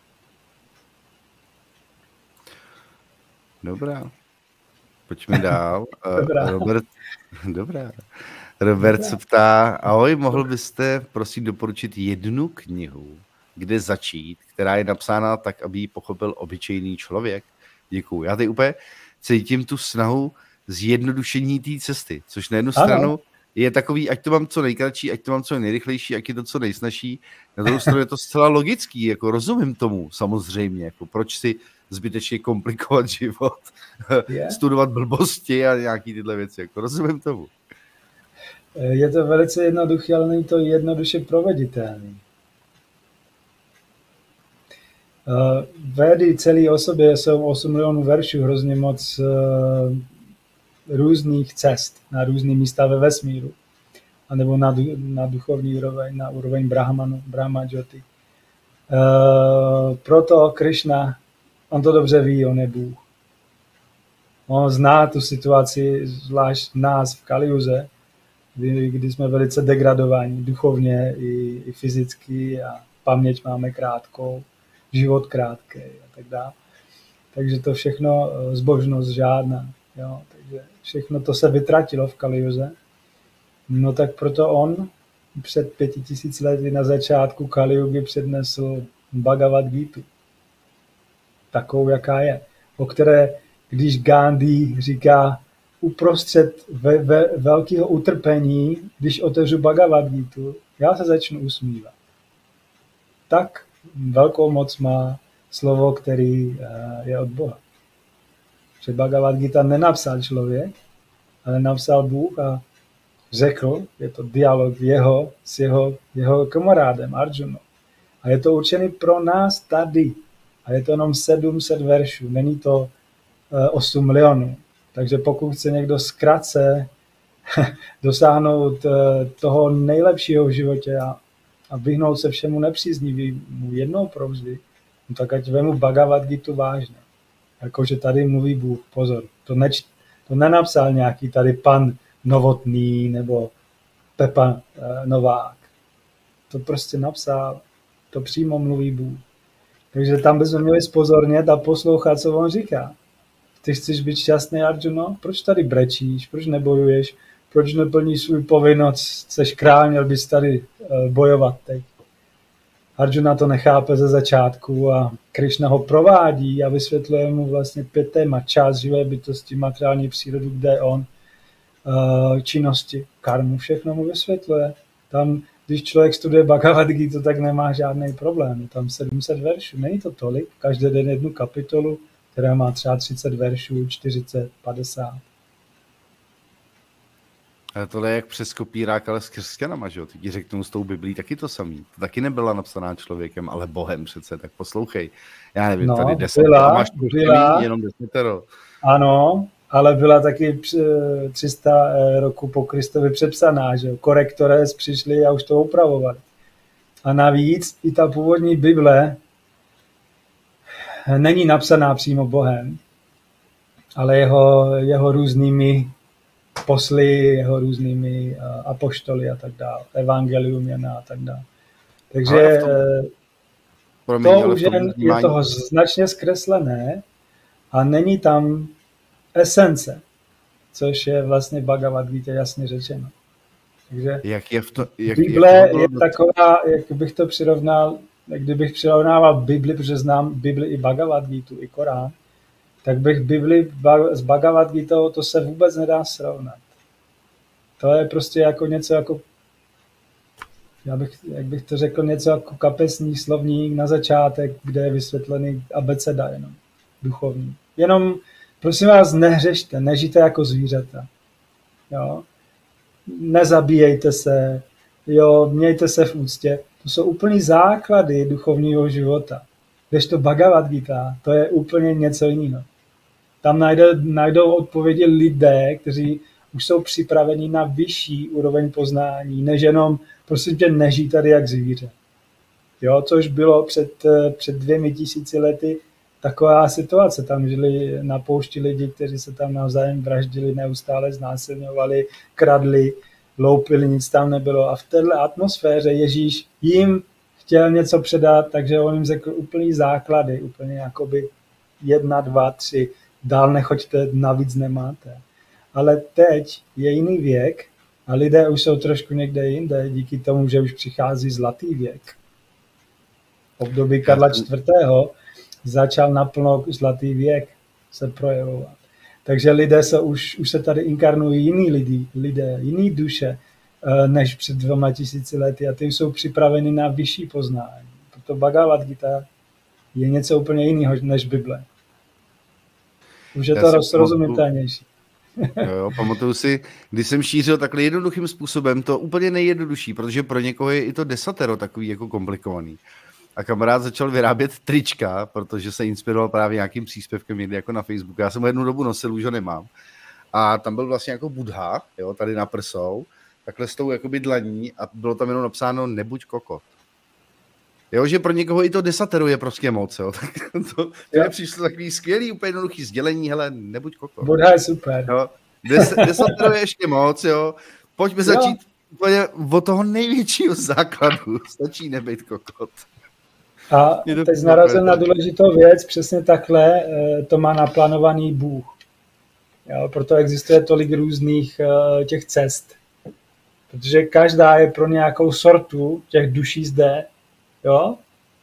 Dobrá. Pojďme dál. Dobrá. Robert, dobrá. Robert dobrá. Se ptá, ahoj, mohl byste prosím doporučit jednu knihu, kde začít, která je napsána tak, aby ji pochopil obyčejný člověk? Děkuju. Já tady úplně cítím tu snahu zjednodušení té cesty, což na jednu ano. stranu je takový, ať to mám co nejkratší, ať to mám co nejrychlejší, ať je to co nejsnažší. Na druhou stranu je to zcela logický, jako rozumím tomu samozřejmě, jako proč si zbytečně komplikovat život, yeah. studovat blbosti a nějaký tyhle věci, jako rozumím tomu. Je to velice jednoduché, ale není to jednoduše proveditelné. Védy celé o sobě jsou osm milionů veršů, hrozně moc různých cest na různý místa ve vesmíru. A nebo na, na duchovní úroveň, na úroveň Brahmanu, Brahma Jyoti. Proto Krishna, on to dobře ví, on je Bůh. On zná tu situaci, zvlášť nás v Kaliuze, kdy, kdy jsme velice degradovaní duchovně i, i fyzicky a paměť máme krátkou, život krátký a tak dále. Takže to všechno, zbožnost žádná. Jo? Takže všechno to se vytratilo v Kaliuze. No tak proto on před pěti tisíc lety na začátku Kaliugy přednesl Bhagavad Gita. Takovou, jaká je. O které, když Gandhi říká uprostřed ve, ve, velkého utrpení, když otevřu Bhagavad Gita, já se začnu usmívat. Tak velkou moc má slovo, který je od Boha. Že Bhagavad Gita nenapsal člověk, ale napsal Bůh a řekl, je to dialog jeho s jeho, jeho kamarádem Arjunou. A je to určený pro nás tady. A je to jenom sedm set veršů, není to uh, osm milionů. Takže pokud chce někdo zkratce dosáhnout uh, toho nejlepšího v životě a, a vyhnout se všemu nepříznivému jednou provždy, no tak ať vemu Bhagavad Gitu vážně. Jakože tady mluví Bůh, pozor, to, neč, to nenapsal nějaký tady pan Novotný nebo Pepa uh, Novák. To prostě napsal, to přímo mluví Bůh. Takže tam bychom měli spozornět a poslouchat, co on říká. Ty chceš být šťastný, Arjuno? Proč tady brečíš? Proč nebojuješ? Proč neplníš svůj povinnost? Jseš král, měl bys tady uh, bojovat teď. Arjuna to nechápe ze začátku a Krishna ho provádí a vysvětluje mu vlastně pět témat. Část živé bytosti, materiální přírodu, kde je on, uh, činnosti, karmu, všechno mu vysvětluje. Tam když člověk studuje Bhagavad Gita, tak nemá žádný problém. Tam sedm set veršů, není to tolik. Každý den jednu kapitolu, která má třeba třicet veršů, čtyřicet, padesát. Ale tohle je jak přes kopírák, ale s křesťanama, že jo? Ty ti řeknou s tou Biblí taky to samý. To taky nebyla napsaná člověkem, ale Bohem přece, tak poslouchej. Já nevím, no, tady deset, byla, máš byla, jenom desetero. Ano, ale byla taky tři sta roku po Kristovi přepsaná, že jo? Korektores přišli a už to upravovali. A navíc i ta původní Bible není napsaná přímo Bohem, ale jeho, jeho různými posly, jeho různými apoštoly a tak dále, evangelium a tak dále. Takže tom, promiň, to už je, je toho značně zkreslené a není tam esence, což je vlastně Bhagavad Gita jasně řečeno. Takže jak je v to, jak, Bible jak to je taková, jak bych to přirovnal, kdybych přirovnával Bibli, protože znám Bibli i Bhagavad Gitu, i Korán, tak bych Bibli s Bhagavad Gitou, to se vůbec nedá srovnat. To je prostě jako něco jako, já bych, jak bych to řekl, něco jako kapesní slovník na začátek, kde je vysvětlený abeceda jenom, duchovní. Jenom, prosím vás, nehřešte, nežijte jako zvířata. Jo? Nezabíjejte se, jo, mějte se v úctě. To jsou úplný základy duchovního života. Když to Bhagavad Gita, to je úplně něco jiného. Tam najde, najdou odpovědi lidé, kteří už jsou připraveni na vyšší úroveň poznání, než jenom, prosím tě, nežij tady jak zvíře. Jo, což bylo před, před dvěmi tisíci lety taková situace. Tam žili na poušti lidi, kteří se tam navzájem vraždili, neustále znásilňovali, kradli, loupili, nic tam nebylo. A v této atmosféře Ježíš jim chtěl něco předat, takže on jim řekl úplný základy, úplně jakoby jedna, dva, tři, dál nechoďte, navíc nemáte. Ale teď je jiný věk a lidé už jsou trošku někde jinde, díky tomu, že už přichází zlatý věk. V období Karla čtvrtého začal naplno zlatý věk se projevovat. Takže lidé se už, už se tady inkarnují jiný lidi, lidé, jiný duše, než před dvěma tisíci lety a ty jsou připraveni na vyšší poznání. Proto Bhagavad Gita je něco úplně jiného než Bible. Už je to rozrozumitelnější. Jo, jo, pamatuju si, když jsem šířil takhle jednoduchým způsobem, to úplně nejjednodušší, protože pro někoho je i to desatero takový jako komplikovaný. a kamarád začal vyrábět trička, protože se inspiroval právě nějakým příspěvkem někde jako na Facebooku. Já jsem ho jednu dobu nosil, už ho nemám. A tam byl vlastně jako Buddha, jo, tady na prsou, takhle s tou jakoby dlaní a bylo tam jenom napsáno nebuď kokot. Jo, že pro někoho i to desatero je prostě moc, jo. Tak to mě přišlo takový skvělý, úplně jednoduchý sdělení, hele, nebuď kokot. Buddha je super. Jo. Des, desatero je ještě moc, jo. Pojďme jo. začít úplně od toho největšího základu. Stačí nebejt kokot. A teď narazil na důležitou věc, přesně takhle to má naplánovaný Bůh. Jo, proto existuje tolik různých těch cest. Protože každá je pro nějakou sortu těch duší zde. Jo?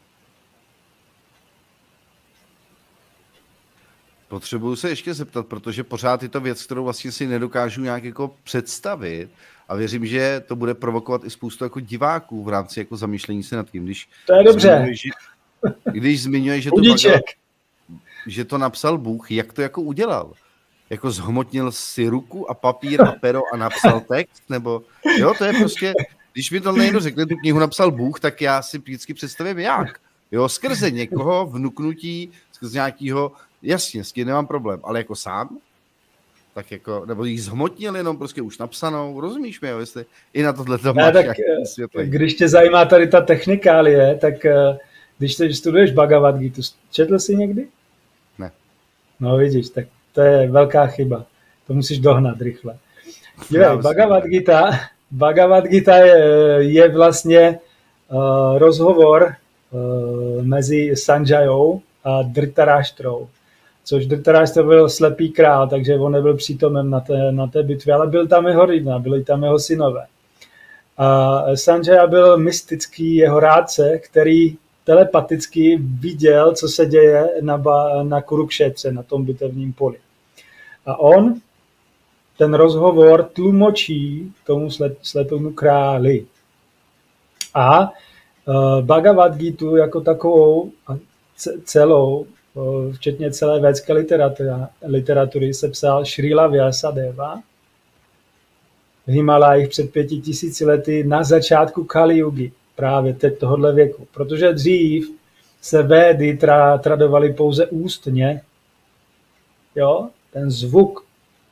Potřebuju se ještě zeptat, protože pořád je to věc, kterou vlastně si nedokážu nějak jako představit a věřím, že to bude provokovat i spoustu jako diváků v rámci jako zamýšlení se nad tím. Když to je dobře. Zmiňuješ, když zmiňuješ, že to, Bagava, že to napsal Bůh, jak to jako udělal? Jako zhmotnil si ruku a papír a pero a napsal text? Nebo jo, to je prostě, když mi to někdo řekne, tu knihu napsal Bůh, tak já si vždycky představím jak. Jo, skrze někoho, vnuknutí, skrze nějakého, jasně, s tím nemám problém, ale jako sám, tak jako, nebo jí zhmotnil jenom prostě už napsanou, rozumíš mi, jo, jestli i na tohle to máš nějaký světlý. Když tě zajímá tady ta technikálie, tak když teď studuješ Bhagavad Gita, četl jsi někdy? Ne. No vidíš, tak to je velká chyba. To musíš dohnat rychle. Dívej, Bhagavad Gita, Bhagavad Gita je, je vlastně uh, rozhovor uh, mezi Sanjayou a Dhritarashtrou. Což Dhritarashtra byl slepý král, takže on nebyl přítomen na té, na té bitvě, ale byl tam jeho rodina, byli tam jeho synové. A Sanjaya byl mystický jeho rádce, který telepaticky viděl, co se děje na, na Kurukšetře, na tom bitevním poli. A on ten rozhovor tlumočí tomu slepému králi. A uh, Bhagavad Gitu jako takovou celou, uh, včetně celé védské literatury, literatury se psal Šrila Vyasadeva v Himalajích před pěti tisíci lety na začátku Kali Yugy, právě teď tohohle věku. Protože dřív se védy tra, tradovaly pouze ústně, jo, ten zvuk,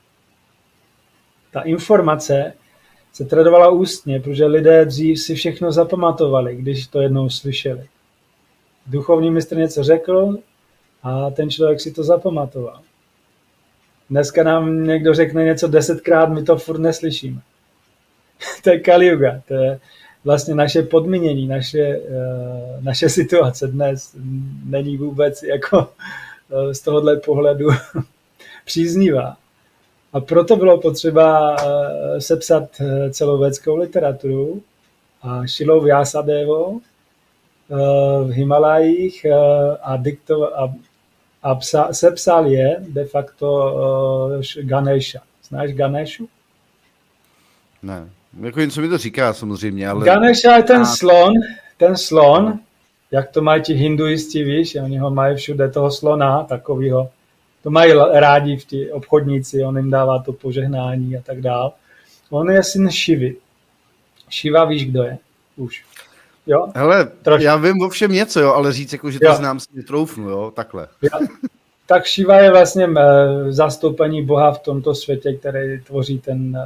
ta informace se tradovala ústně, protože lidé dřív si všechno zapamatovali, když to jednou slyšeli. Duchovní mistr něco řekl a ten člověk si to zapamatoval. Dneska nám někdo řekne něco desetkrát, my to furt neslyšíme. To je Kali Yuga, to je vlastně naše podmínění, naše, uh, naše situace dnes není vůbec jako uh, z tohohle pohledu příznivá. A proto bylo potřeba uh, sepsat uh, celou védskou literaturu a Šrilou Vyasadevou uh, v Himalajích uh, a, dikto, a, a psa, sepsal je de facto uh, Ganesha. Znáš Ganeshu? Ne. Jako něco mi to říká samozřejmě, ale... Ganesha je ten slon, ten slon, jak to mají ti hinduisti, víš, oni ho mají všude, toho slona, takovýho, to mají rádi v ti obchodníci, on jim dává to požehnání a tak dál. On je syn Šivy. Šiva víš, kdo je? Už. Jo? Hele, Trošku. Já vím o všem něco, jo, ale říct, jako, že to jo. znám, si netroufnu, jo, takhle. Jo. Tak Šiva je vlastně zastoupení Boha v tomto světě, který tvoří ten...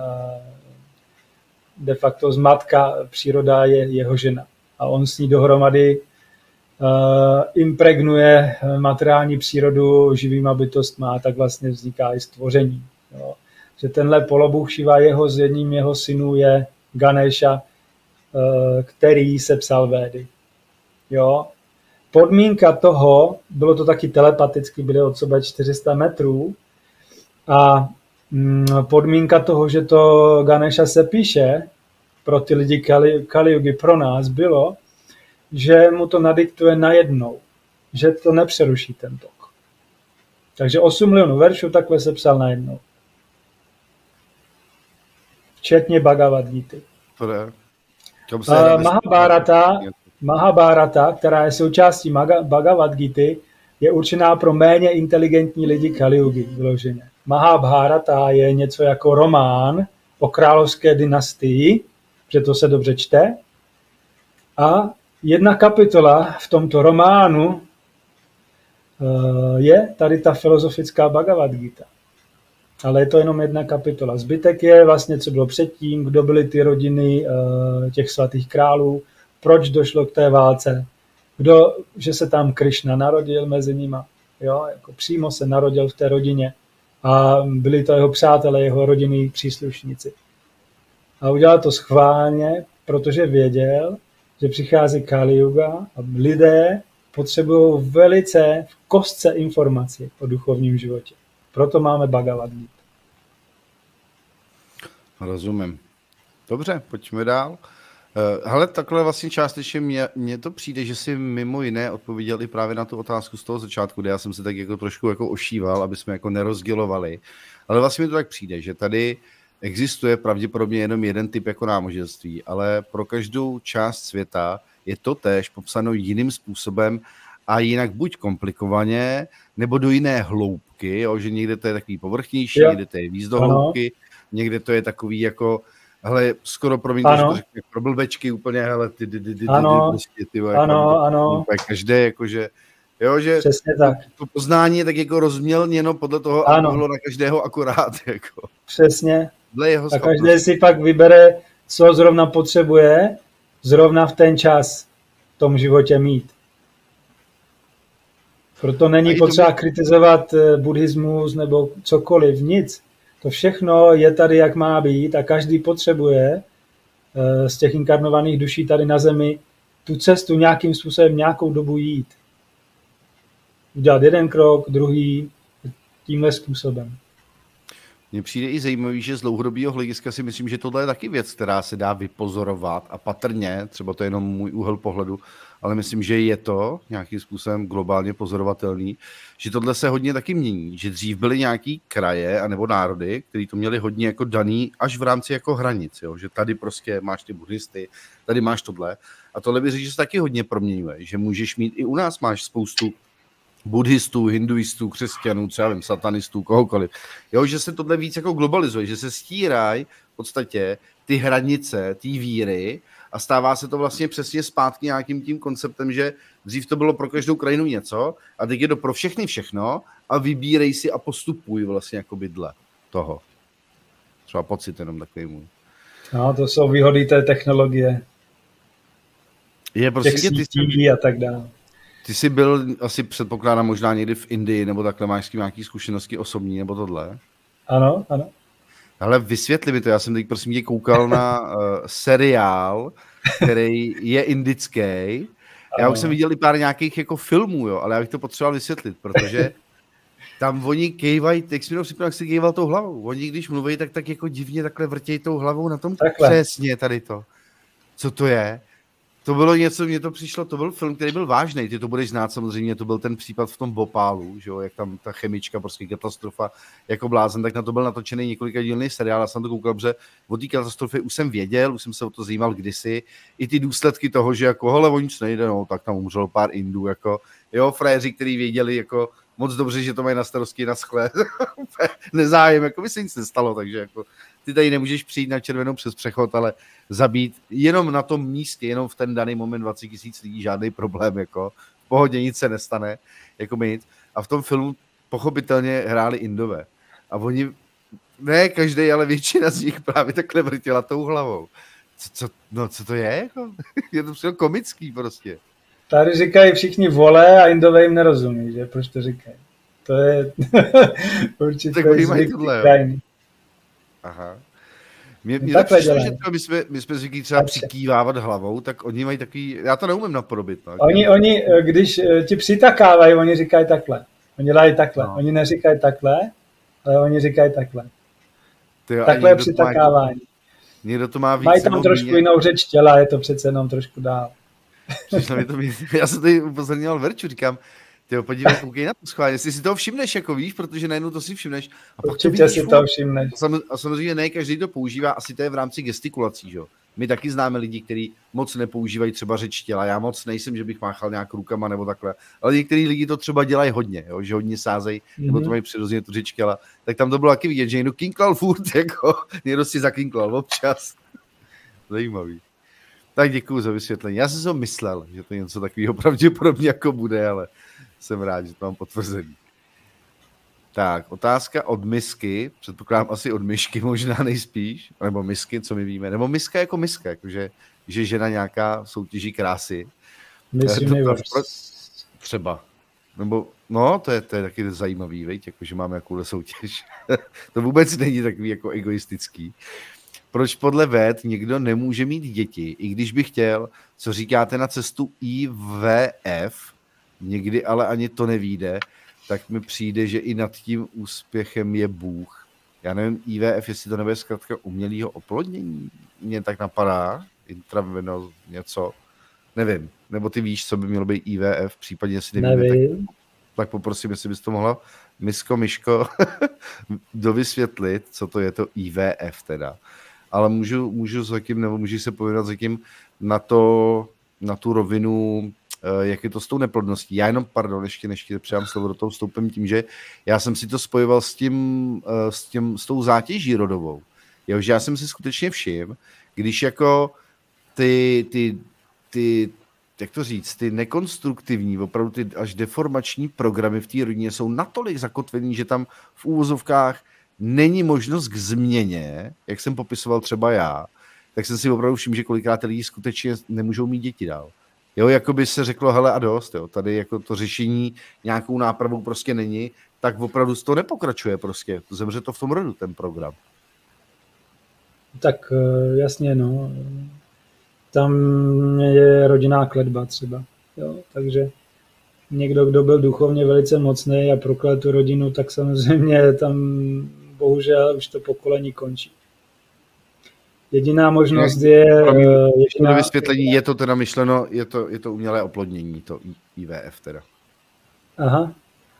de facto zmatka, příroda je jeho žena. A on s ní dohromady uh, impregnuje materiální přírodu živýma bytostma a tak vlastně vzniká i stvoření. Jo. Že tenhle polobůh Šiva, jeho z jedním jeho synů je Ganesha, uh, který sepsal Védy. Jo. Podmínka toho, bylo to taky telepaticky, byly od sebe čtyři sta metrů a podmínka toho, že to Ganesha se píše pro ty lidi Kali, Kali Yugy, pro nás bylo, že mu to nadiktuje najednou, že to nepřeruší ten tok. Takže osm milionů veršů takhle se psal najednou. Včetně Bhagavad Gita. Uh, Mahabharata, Mahabharata, která je součástí Bhagavad Gita, je určená pro méně inteligentní lidi Kali Yugy, vyloženě. Mahabharata je něco jako román o královské dynastii, že to se dobře čte. A jedna kapitola v tomto románu je tady ta filozofická Bhagavad Gita. Ale je to jenom jedna kapitola. Zbytek je vlastně, co bylo předtím, kdo byly ty rodiny těch svatých králů, proč došlo k té válce, kdo, že se tam Krishna narodil mezi nima, jo, jako přímo se narodil v té rodině a byli to jeho přátelé, jeho rodinní příslušníci. A udělal to schválně, protože věděl, že přichází Kali Yuga a lidé potřebují velice v kostce informací o duchovním životě. Proto máme Bhagavad Gita. Rozumím. Dobře, pojďme dál. Hele, takhle vlastně částečně mně, mně to přijde, že si mimo jiné odpověděl i právě na tu otázku z toho začátku, kde já jsem se tak jako trošku jako ošíval, aby jsme jako nerozdělovali. Ale vlastně mi to tak přijde, že tady existuje pravděpodobně jenom jeden typ jako náboženství, ale pro každou část světa je to též popsáno jiným způsobem a jinak buď komplikovaně, nebo do jiné hloubky, jo, že někde to je takový povrchnější, jo. Někde to je víc do hloubky, někde to je takový jako, hele, skoro pro mě to řekne, pro blbečky úplně, hele, ty, ty, ty, ty, ano. ty, prostě, ty, ano, jako, ano. Každé, jakože, jo, že přesně tak. To poznání je tak jako rozmělněno podle toho, ano. aby bylo na každého akorát, jako. Přesně. Jeho a každý si pak vybere, co zrovna potřebuje, zrovna v ten čas v tom životě mít. Proto není potřeba to... kritizovat buddhismus nebo cokoliv, nic. To všechno je tady, jak má být a každý potřebuje z těch inkarnovaných duší tady na zemi tu cestu nějakým způsobem nějakou dobu jít. Udělat jeden krok, druhý, tímhle způsobem. Mně přijde i zajímavý, že z dlouhodobého hlediska si myslím, že tohle je taky věc, která se dá vypozorovat a patrně, třeba to je jenom můj úhel pohledu, ale myslím, že je to nějakým způsobem globálně pozorovatelný, že tohle se hodně taky mění, že dřív byly nějaký kraje anebo národy, který to měli hodně jako daný až v rámci jako hranic, jo? Že tady prostě máš ty buddhisty, tady máš tohle a tohle by říct, že se taky hodně proměňuje, že můžeš mít, i u nás máš spoustu buddhistů, hinduistů, křesťanů, třeba vím, satanistů, kohokoliv. Jo, že se tohle víc jako globalizuje, že se stírají v podstatě ty hranice, ty víry a stává se to vlastně přesně zpátky nějakým tím konceptem, že dřív to bylo pro každou krajinu něco a teď je to pro všechny všechno a vybírej si a postupuj vlastně jako bydle toho. Třeba pocit jenom takový můj. No, to jsou výhody té technologie. Je prostě těch sítí a tak dále. Ty jsi byl asi předpokládám možná někdy v Indii, nebo takhle máš s tím nějaký zkušenosti osobní, nebo tohle? Ano, ano. Ale vysvětli mi to, já jsem teď prosím tě koukal na uh, seriál, který je indický. Já už jsem viděl i pár nějakých jako filmů, jo, ale já bych to potřeboval vysvětlit, protože tam oni kejvají, teď si mi připadá, jak si kejval tou hlavou. Oni když mluví, tak tak jako divně takhle vrtějí tou hlavou na tom takhle. Přesně tady to. Co to je? To bylo něco, mně to přišlo, to byl film, který byl vážný, ty to budeš znát samozřejmě, to byl ten případ v tom Bhopálu, že jo, jak tam ta chemička, prostě katastrofa jako blázen, tak na to byl natočený několika dílný seriál, já jsem to koukal, protože o té katastrofě už jsem věděl, už jsem se o to zajímal kdysi, i ty důsledky toho, že jako, hele, o nic nejde, no, tak tam umřelo pár Indů, jako, jo, fréři, kteří věděli, jako, moc dobře, že to mají na starosti na skle, nezájem, jako by se nic nestalo, takže jako, ty tady nemůžeš přijít na červenou přes přechod, ale zabít jenom na tom místě, jenom v ten daný moment dvacet tisíc lidí, žádný problém, jako v pohodě nic se nestane, jako mít. A v tom filmu pochopitelně hráli Indové. A oni, ne každý, ale většina z nich právě takhle vrtěla tou hlavou. Co, co, no, co to je? Jako? Je to všechno komický prostě. Tady říkají všichni vole a Indové jim nerozumí, že? Proč to říkají? To je určitě zvyk krajiny. Aha. Mně, mně tak přišlo, že my jsme, my jsme zvyklí třeba přikývávat hlavou, tak oni mají takový, já to neumím napodobit. No. Oni, oni, když ti přitakávají, oni říkají takhle. Oni dělají takhle. No. Oni neříkají takhle, ale oni říkají takhle. Tyjo, takhle je přitakávání. Někdo to má víc. Mají tam trošku mě... jinou řeč těla, je to přece jenom trošku dál. mi to, já jsem tady upozorňoval Verču, říkám, tyjo, podívej, koukej na to schválně, jestli si toho všimneš, jako víš, protože najednou to si všimneš. A pak určitě si to všimneš. A samozřejmě ne každý to používá, asi to je v rámci gestikulací, že jo. My taky známe lidi, kteří moc nepoužívají třeba řeč těla. Já moc nejsem, že bych máchal nějak rukama nebo takhle, ale některý lidi to třeba dělají hodně, jo, že hodně sázejí, mm-hmm. nebo to mají přirozeně tu řeč těla. Tak tam to bylo taky vidět, že někdo kinklal furt, jako někdo si zakinklal občas. Zajímavý. Tak děkuju za vysvětlení. Já jsem si myslel, že to něco takového pravděpodobně jako bude, ale jsem rád, že to mám potvrzený. Tak, otázka od misky, předpokládám asi od myšky možná nejspíš, nebo misky, co my víme, nebo miska jako miska, jakože že žena nějaká soutěží krásy. Miss Universe. Třeba. Nebo, no, to je, to je taky zajímavý, veď, jakože máme jakouhle soutěž. To vůbec není takový jako egoistický. Proč podle véd někdo nemůže mít děti, i když by chtěl, co říkáte na cestu I V F, někdy ale ani to nevíde, tak mi přijde, že i nad tím úspěchem je Bůh. Já nevím, I V F, jestli to nebude zkrátka umělýho oplodnění, mě tak napadá, intravenous něco, nevím, nebo ty víš, co by mělo být I V F, případně jestli nevíme, tak, tak poprosím, jestli bys to mohla, Misko, Myško, dovysvětlit, co to je to I V F teda. Ale můžu, můžu s jakým, nebo můžu se povědat s jakým na, to, na tu rovinu, jak je to s tou neplodností. Já jenom, pardon, ještě než ti předám slovo do toho vstoupím tím, že já jsem si to spojoval s tím, s, tím, s tou zátěží rodovou. Jo, že já jsem si skutečně všiml, když jako ty, ty, ty, jak to říct, ty nekonstruktivní, opravdu ty až deformační programy v té rodině jsou natolik zakotvený, že tam v úvozovkách není možnost k změně, jak jsem popisoval třeba já, tak jsem si opravdu všiml, že kolikrát lidi skutečně nemůžou mít děti dál. Jo, jako by se řeklo, hele a dost, jo, tady jako to řešení nějakou nápravou prostě není, tak opravdu to nepokračuje prostě, zemře to v tom rodu, ten program. Tak jasně, no. Tam je rodinná kletba třeba, jo, takže někdo, kdo byl duchovně velice mocný a proklel tu rodinu, tak samozřejmě tam bohužel už to pokolení končí. Jediná možnost je... Ještě na vysvětlení, je to teda myšleno, je to, je to umělé oplodnění, to I V F teda. Aha.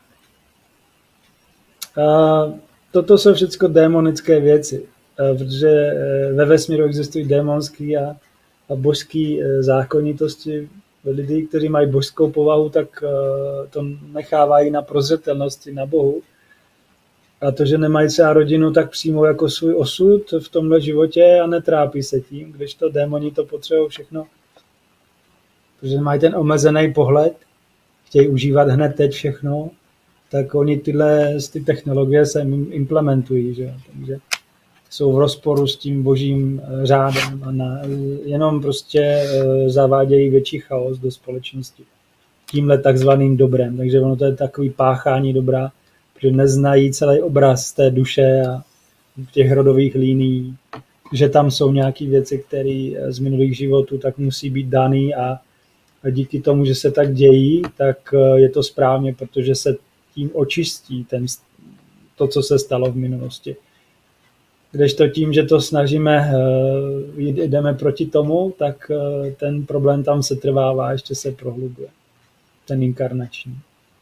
A toto jsou všechno démonické věci, protože ve vesmíru existují démonské a, a božské zákonitosti. Lidi, kteří mají božskou povahu, tak to nechávají na prozřetelnosti, na Bohu. A to, že nemají třeba rodinu, tak přijmou jako svůj osud v tomhle životě a netrápí se tím, když to démoni to potřebují všechno. Protože mají ten omezený pohled, chtějí užívat hned teď všechno, tak oni tyhle ty technologie se implementují, že? Takže jsou v rozporu s tím božím řádem a na, jenom prostě zavádějí větší chaos do společnosti. Tímhle takzvaným dobrem. Takže ono to je takový páchání dobra, že neznají celý obraz té duše a těch rodových línií, že tam jsou nějaké věci, které z minulých životů tak musí být daný a díky tomu, že se tak dějí, tak je to správně, protože se tím očistí ten, to, co se stalo v minulosti. Kdežto tím, že to snažíme, jdeme proti tomu, tak ten problém tam se trvává, ještě se prohlubuje. Ten inkarnační.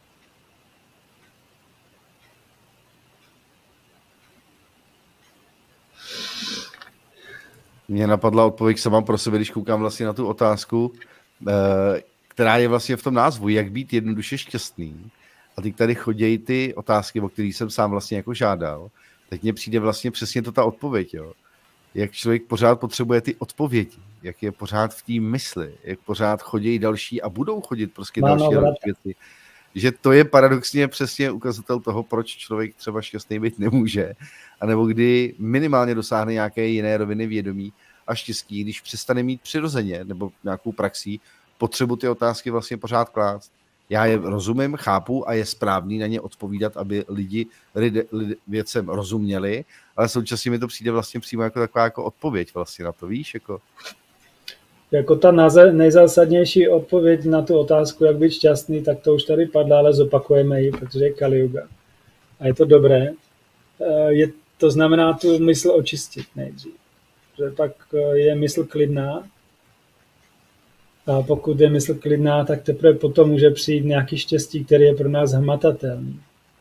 Mně napadla odpověď sama pro sebe, když koukám vlastně na tu otázku, která je vlastně v tom názvu, jak být jednoduše šťastný. A teď tady chodějí ty otázky, o kterých jsem sám vlastně jako žádal. Teď mně přijde vlastně přesně to ta odpověď, jo. Jak člověk pořád potřebuje ty odpovědi, jak je pořád v té mysli, jak pořád chodí další a budou chodit prostě Mám další věci. Že to je paradoxně přesně ukazatel toho, proč člověk třeba šťastný být nemůže, anebo kdy minimálně dosáhne nějaké jiné roviny vědomí a štěstí, když přestane mít přirozeně nebo nějakou praxí potřebu ty otázky vlastně pořád klást. Já je rozumím, chápu a je správný na ně odpovídat, aby lidi, lidi, lidi věcem rozuměli, ale současně mi to přijde vlastně přímo jako taková jako odpověď vlastně na to, víš? Jako, jako ta nejzásadnější odpověď na tu otázku, jak být šťastný, tak to už tady padla, ale zopakujeme ji, protože je Kali Yuga. A je to dobré. Je, to znamená tu mysl očistit nejdřív. Že pak je mysl klidná. A pokud je mysl klidná, tak teprve potom může přijít nějaký štěstí, který je pro nás hmatatelný.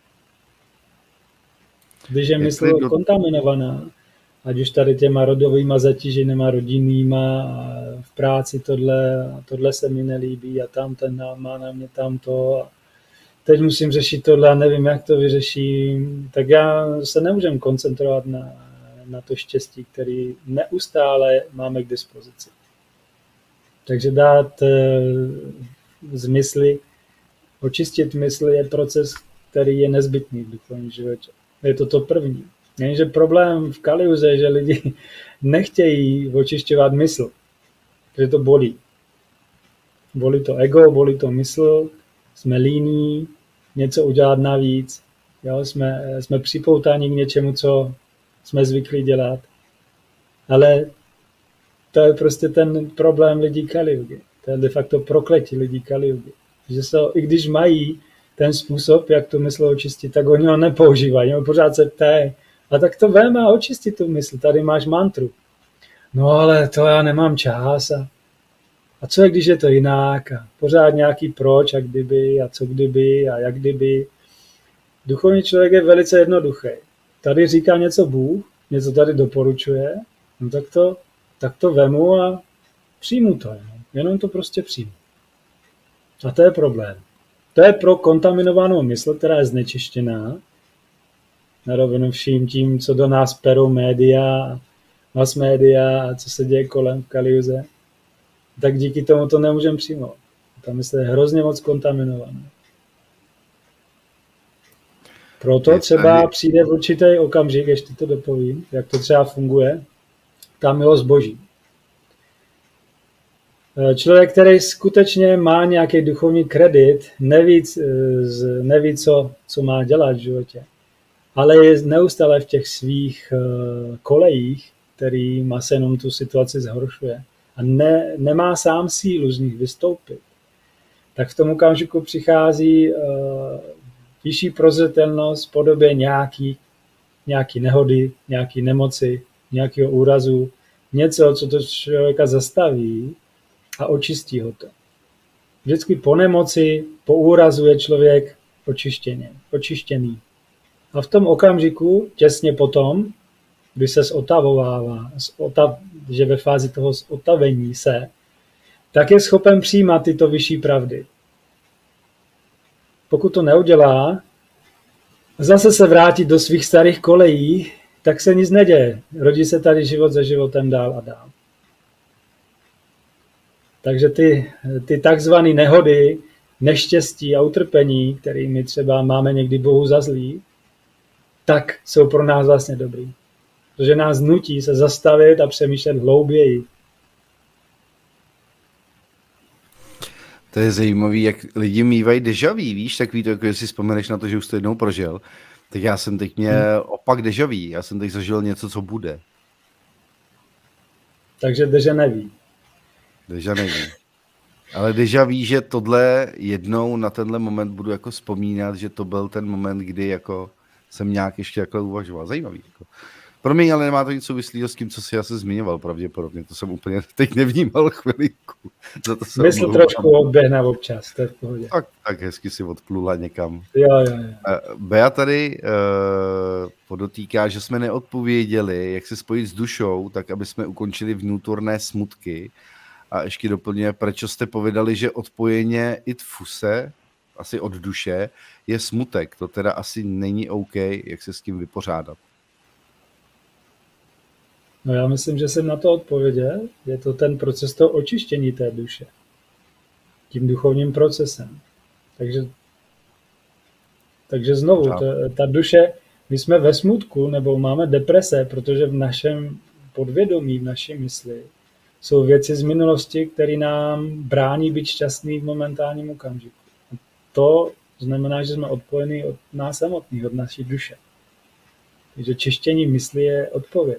Když je mysl do... kontaminovaná, ať už tady těma rodovýma zatíženýma rodinnýma, a v práci tohle, a tohle se mi nelíbí a tam ten má na mě tamto. A teď musím řešit tohle a nevím, jak to vyřeším. Tak já se nemůžem koncentrovat na, na to štěstí, který neustále máme k dispozici. Takže dát z mysli, očistit mysli je proces, který je nezbytný v duchovním životě. Je to to první. Jenže problém v Kaliuze je, že lidi nechtějí očišťovat mysl, protože to bolí. Bolí to ego, bolí to mysl, jsme líní, něco udělat navíc, jo? Jsme, jsme připoutáni k něčemu, co jsme zvyklí dělat. Ale to je prostě ten problém lidí Kaliugy. To je de facto prokletí lidí Kaliugy. Že se, i když mají ten způsob, jak tu mysl očistit, tak oni ho nepoužívají. Oni pořád se ptají, a tak to vem a očistit tu mysl, tady máš mantru. No ale to já nemám čas. A, a co je, když je to jinak? A pořád nějaký proč a kdyby a co kdyby a jak kdyby. Duchovní člověk je velice jednoduchý. Tady říká něco Bůh, něco tady doporučuje, no tak to, tak to vemu a přijmu to. Jenom, jenom to prostě přijmu. A to je problém. To je pro kontaminovanou mysl, která je znečištěná, na rovinu vším tím, co do nás perou média, mass média a co se děje kolem v Kaliuze, tak díky tomu to nemůžeme přijmout. Ta mysl je hrozně moc kontaminovaná. Proto třeba přijde v určitý okamžik, ještě to dopovím, jak to třeba funguje, ta milost Boží. Člověk, který skutečně má nějaký duchovní kredit, neví, neví co, co má dělat v životě, ale je neustále v těch svých kolejích, kterýma se jenom tu situaci zhoršuje a ne, nemá sám sílu z nich vystoupit, tak v tom okamžiku přichází uh, vyšší prozřetelnost v podobě nějaký, nějaký nehody, nějaký nemoci, nějakého úrazu, něco, co to člověka zastaví a očistí ho to. Vždycky po nemoci, po úrazu je člověk očištěný. očištěný. A v tom okamžiku, těsně potom, kdy se zotavovává, zotav, že ve fázi toho zotavení se, tak je schopen přijímat tyto vyšší pravdy. Pokud to neudělá, zase se vrátí do svých starých kolejí, tak se nic neděje. Rodí se tady život za životem dál a dál. Takže ty, ty takzvané nehody, neštěstí a utrpení, kterými třeba máme někdy Bohu za zlý, tak jsou pro nás vlastně dobrý. Protože nás nutí se zastavit a přemýšlet hlouběji. To je zajímavý, jak lidi mývají déjà vu, víš, takový to, jako jestli vzpomeneš na to, že už to jednou prožil, tak já jsem teď měl opak déjà vu, já jsem teď zažil něco, co bude. Takže déjà neví. Déjà neví. Ale déjà ví, že tohle jednou na tenhle moment budu jako vzpomínat, že to byl ten moment, kdy jako jsem nějak ještě takhle uvažoval. Zajímavý. Jako. Pro mě ale nemá to nic souvislého s tím, co si asi zmiňoval pravděpodobně. To jsem úplně teď nevnímal chvilinku. Mysl trošku odběhne občas, to je v pohodě. Tak, tak hezky si odplula někam. Jo, jo, jo. Bea tady uh, podotýká, že jsme neodpověděli, jak se spojit s dušou, tak aby jsme ukončili vnútorné smutky. A ještě doplňuje, proč jste povedali, že odpojeně it fuse, asi od duše, je smutek. To teda asi není OK, jak se s tím vypořádat. No já myslím, že jsem na to odpověděl. Je to ten proces toho očištění té duše. Tím duchovním procesem. Takže, takže znovu, ta, ta duše, my jsme ve smutku, nebo máme deprese, protože v našem podvědomí, v naší mysli, jsou věci z minulosti, které nám brání být šťastný v momentálním okamžiku. A to znamená, že jsme odpojení od nás samotných, od naší duše. Takže čištění mysli je odpověď.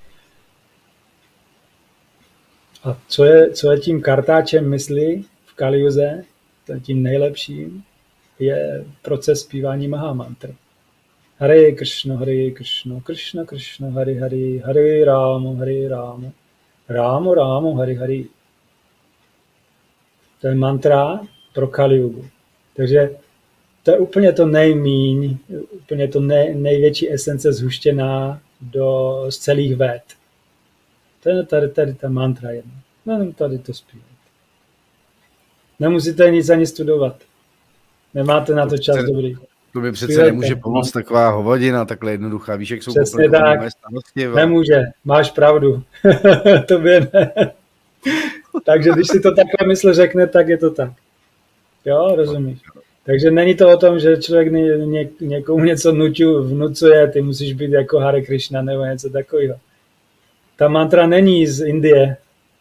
A co je, co je tím kartáčem mysli v Kaliuze, tím nejlepším, je proces zpívání Mahamantry. Hare Krishna, Hare Krishna, Krishna Krishna, Hare Hare, Hare Rama, Hare Rama, Rámo, rámo, hari, hari. To je mantra pro Kaliugu. Takže to je úplně to nejmíň, úplně to nej, největší esence zhuštěná do z celých véd. To je tady, tady ta mantra jedna. No, tady to zpívat. Nemusíte nic ani studovat. Nemáte na to čas dobrý. To mi přece Zpívajte. Nemůže pomoct taková hovadina, takhle jednoduchá. Víš, jak jsou přesně tak. Starosti, nemůže, máš pravdu. To by ne. Takže když si to takhle mysl řekne, tak je to tak. Jo, rozumíš? Takže není to o tom, že člověk ně, ně, někomu něco nuťu, vnucuje, ty musíš být jako Hare Krishna nebo něco takového. Ta mantra není z Indie.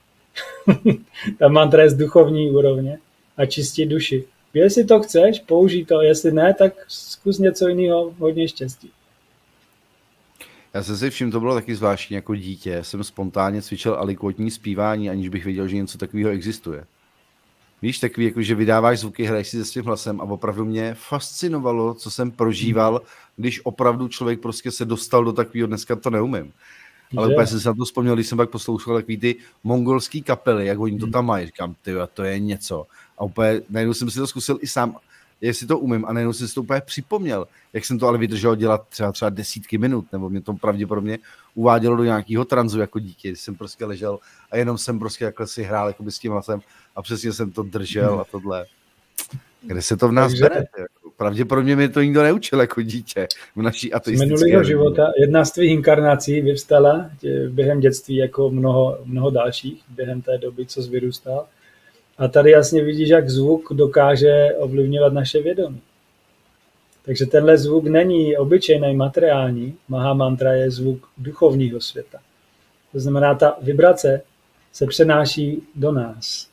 Ta mantra je z duchovní úrovně a čistí duši. Jestli to chceš, použij to, jestli ne, tak zkus něco jiného, hodně štěstí. Já jsem si všiml, to bylo taky zvláštní jako dítě. Jsem spontánně cvičil alikvotní zpívání, aniž bych věděl, že něco takového existuje. Víš, takový, jako, že vydáváš zvuky, hraješ si se svým hlasem a opravdu mě fascinovalo, co jsem prožíval, když opravdu člověk prostě se dostal do takového, dneska to neumím. Ale úplně jsem se na to vzpomněl, když jsem pak poslouchal takový ty mongolský kapely, jak oni to tam mají. Říkám, tyjo, to je něco. A úplně najednou jsem si to zkusil i sám, jestli to umím, a najednou jsem si to úplně připomněl, jak jsem to ale vydržel dělat třeba, třeba desítky minut, nebo mě to pravděpodobně uvádělo do nějakého tranzu jako dítě, když jsem prostě ležel a jenom jsem prostě takhle si hrál jakoby s tím hlasem a přesně jsem to držel a tohle. Kde se to v nás Takže bere? Pravděpodobně mi to nikdo neučil jako dítě v naší ateistické. Z minulého života jedna z tvých inkarnací vyvstala během dětství jako mnoho, mnoho dalších, během té doby, co jsi vyrůstal. A tady jasně vidíš, jak zvuk dokáže ovlivňovat naše vědomí. Takže tenhle zvuk není obyčejný materiální, Mahamantra je zvuk duchovního světa. To znamená, ta vibrace se přenáší do nás.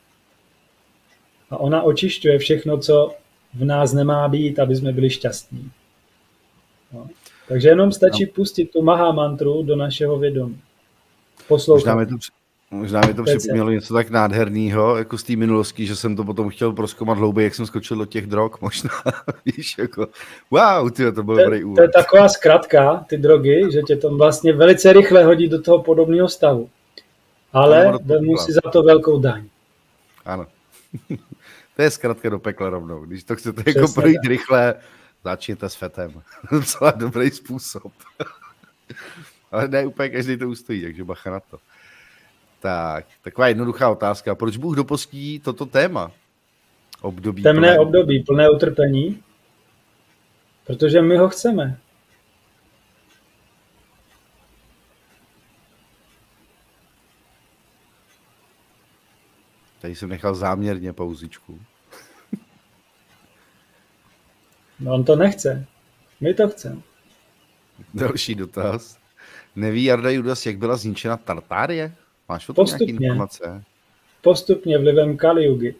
A ona očišťuje všechno, co v nás nemá být, aby jsme byli šťastní. No. Takže jenom stačí pustit tu Mahamantru do našeho vědomí. Poslouchat. Možná mi to, možná mi to připomnělo něco tak nádherného, jako z té minulosti, že jsem to potom chtěl prozkoumat hlouběji, jak jsem skočil do těch drog, možná, víš, jako, wow, tyjo, to byl dobrý úvod. To je taková zkratka, ty drogy, že tě to vlastně velice rychle hodí do toho podobného stavu. Ale musí za to velkou daň. Ano. To je zkrátka do pekla rovnou. Když to chcete jako projít tak rychle, začněte s fetem. Docela dobrý způsob. Ale ne úplně každý to ustojí, takže bacha na to. Tak, taková jednoduchá otázka. Proč Bůh dopustí toto téma? Období Temné plné... období, plné utrpení? Protože my ho chceme. Tady jsem nechal záměrně pauzičku. No on to nechce. My to chceme. Další dotaz. Neví Jarda Judas, jak byla zničena Tartárie? Máš o tom nějaké informace? Postupně vlivem Kaliugy.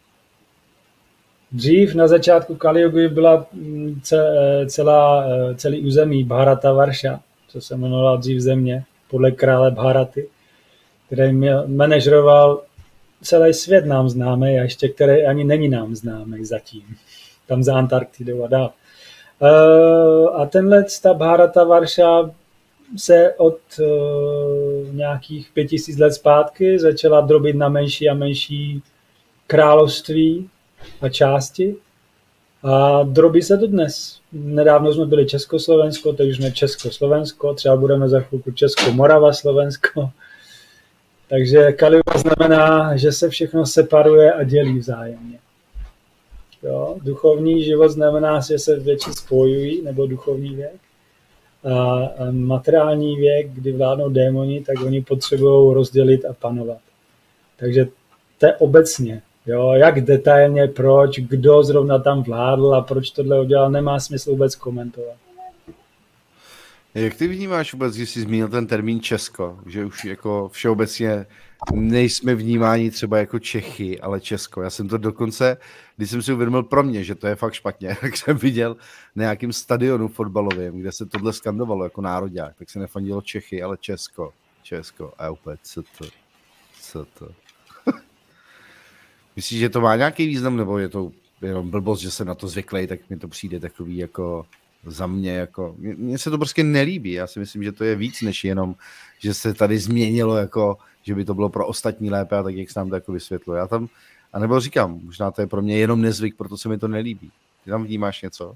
Dřív na začátku Kaliugy byla celá, celý území Bharata Varša, co se jmenovala dřív země, podle krále Bharaty, který manažeroval celý svět nám známý a ještě který ani není nám známý zatím. Tam za Antarktidou a dál. A tenhle ta Bharata Varša se od nějakých pět tisíc let zpátky začala drobit na menší a menší království a části. A drobí se to dnes. Nedávno jsme byli Československo, teď už jsme Československo, třeba budeme za chvilku Česko-Morava, Slovensko. Takže Kaliuga znamená, že se všechno separuje a dělí vzájemně. Jo? Duchovní život znamená, že se větši spojují, nebo duchovní věk. A materiální věk, kdy vládnou démoni, tak oni potřebují rozdělit a panovat. Takže to je obecně. Jo? Jak detailně, proč, kdo zrovna tam vládl a proč tohle udělal, nemá smysl vůbec komentovat. Jak ty vnímáš vůbec, když jsi zmínil ten termín Česko, že už jako všeobecně nejsme vnímáni třeba jako Čechy, ale Česko. Já jsem to dokonce, když jsem si uvědomil pro mě, že to je fakt špatně, tak jsem viděl na nějakým stadionu fotbalovým, kde se tohle skandovalo jako nároďák, tak se nefandilo Čechy, ale Česko, Česko a úplně co to, co to. Myslíš, že to má nějaký význam, nebo je to jenom blbost, že jsem na to zvyklý, tak mi to přijde takový jako za mě, jako, mně se to prostě nelíbí, já si myslím, že to je víc, než jenom, že se tady změnilo, jako, že by to bylo pro ostatní lépe a tak, jak se nám to jako vysvětlo. Já tam, anebo říkám, možná to je pro mě jenom nezvyk, proto se mi to nelíbí. Ty tam vnímáš něco?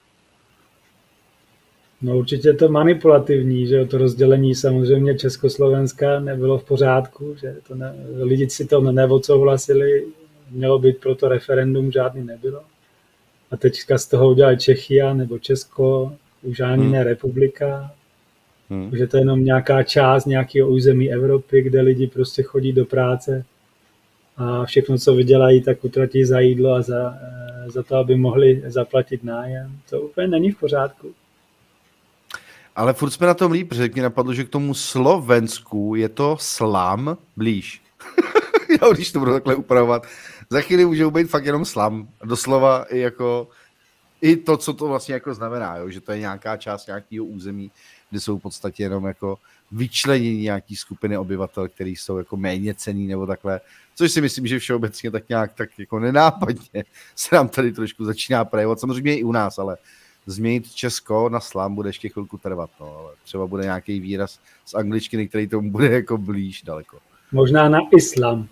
No určitě je to manipulativní, že to rozdělení samozřejmě Československa nebylo v pořádku, že to ne, lidi si to neodsouhlasili, mělo být proto referendum, žádný nebylo. A teďka z toho udělali Čechia nebo Česko, už ani hmm. ne republika, hmm. už je to jenom nějaká část nějakého území Evropy, kde lidi prostě chodí do práce a všechno, co vydělají, tak utratí za jídlo a za, za to, aby mohli zaplatit nájem. To úplně není v pořádku. Ale furt jsme na tom líp, protože mě napadlo, že k tomu Slovensku je to slam blíž. Jo, když to budu takhle upravovat. Za chvíli může být fakt jenom slam. Doslova i jako i to, co to vlastně jako znamená, jo? Že to je nějaká část nějakého území, kde jsou v podstatě jenom jako vyčlenění nějaký skupiny obyvatel, který jsou jako méně cenný nebo takhle. Což si myslím, že všeobecně tak nějak tak jako nenápadně se nám tady trošku začíná projevovat. Samozřejmě i u nás, ale změnit Česko na slam bude ještě chvilku trvat. No, ale třeba bude nějaký výraz z angličtiny, který tomu bude jako blíž daleko. Možná na islam.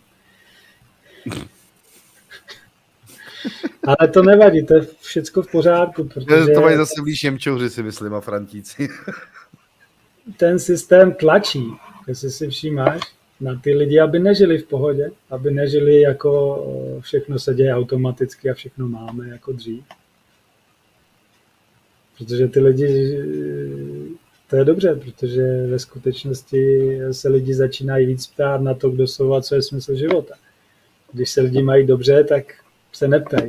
Ale to nevadí, to je všecko v pořádku. Protože to mají zase blíž Němčouři, si myslím, a Frantíci. Ten systém tlačí, jestli si všímáš, na ty lidi, aby nežili v pohodě, aby nežili jako všechno se děje automaticky a všechno máme jako dřív. Protože ty lidi, to je dobře, protože ve skutečnosti se lidi začínají víc ptát na to, kdo jsou a co je smysl života. Když se lidi mají dobře, tak se neptají.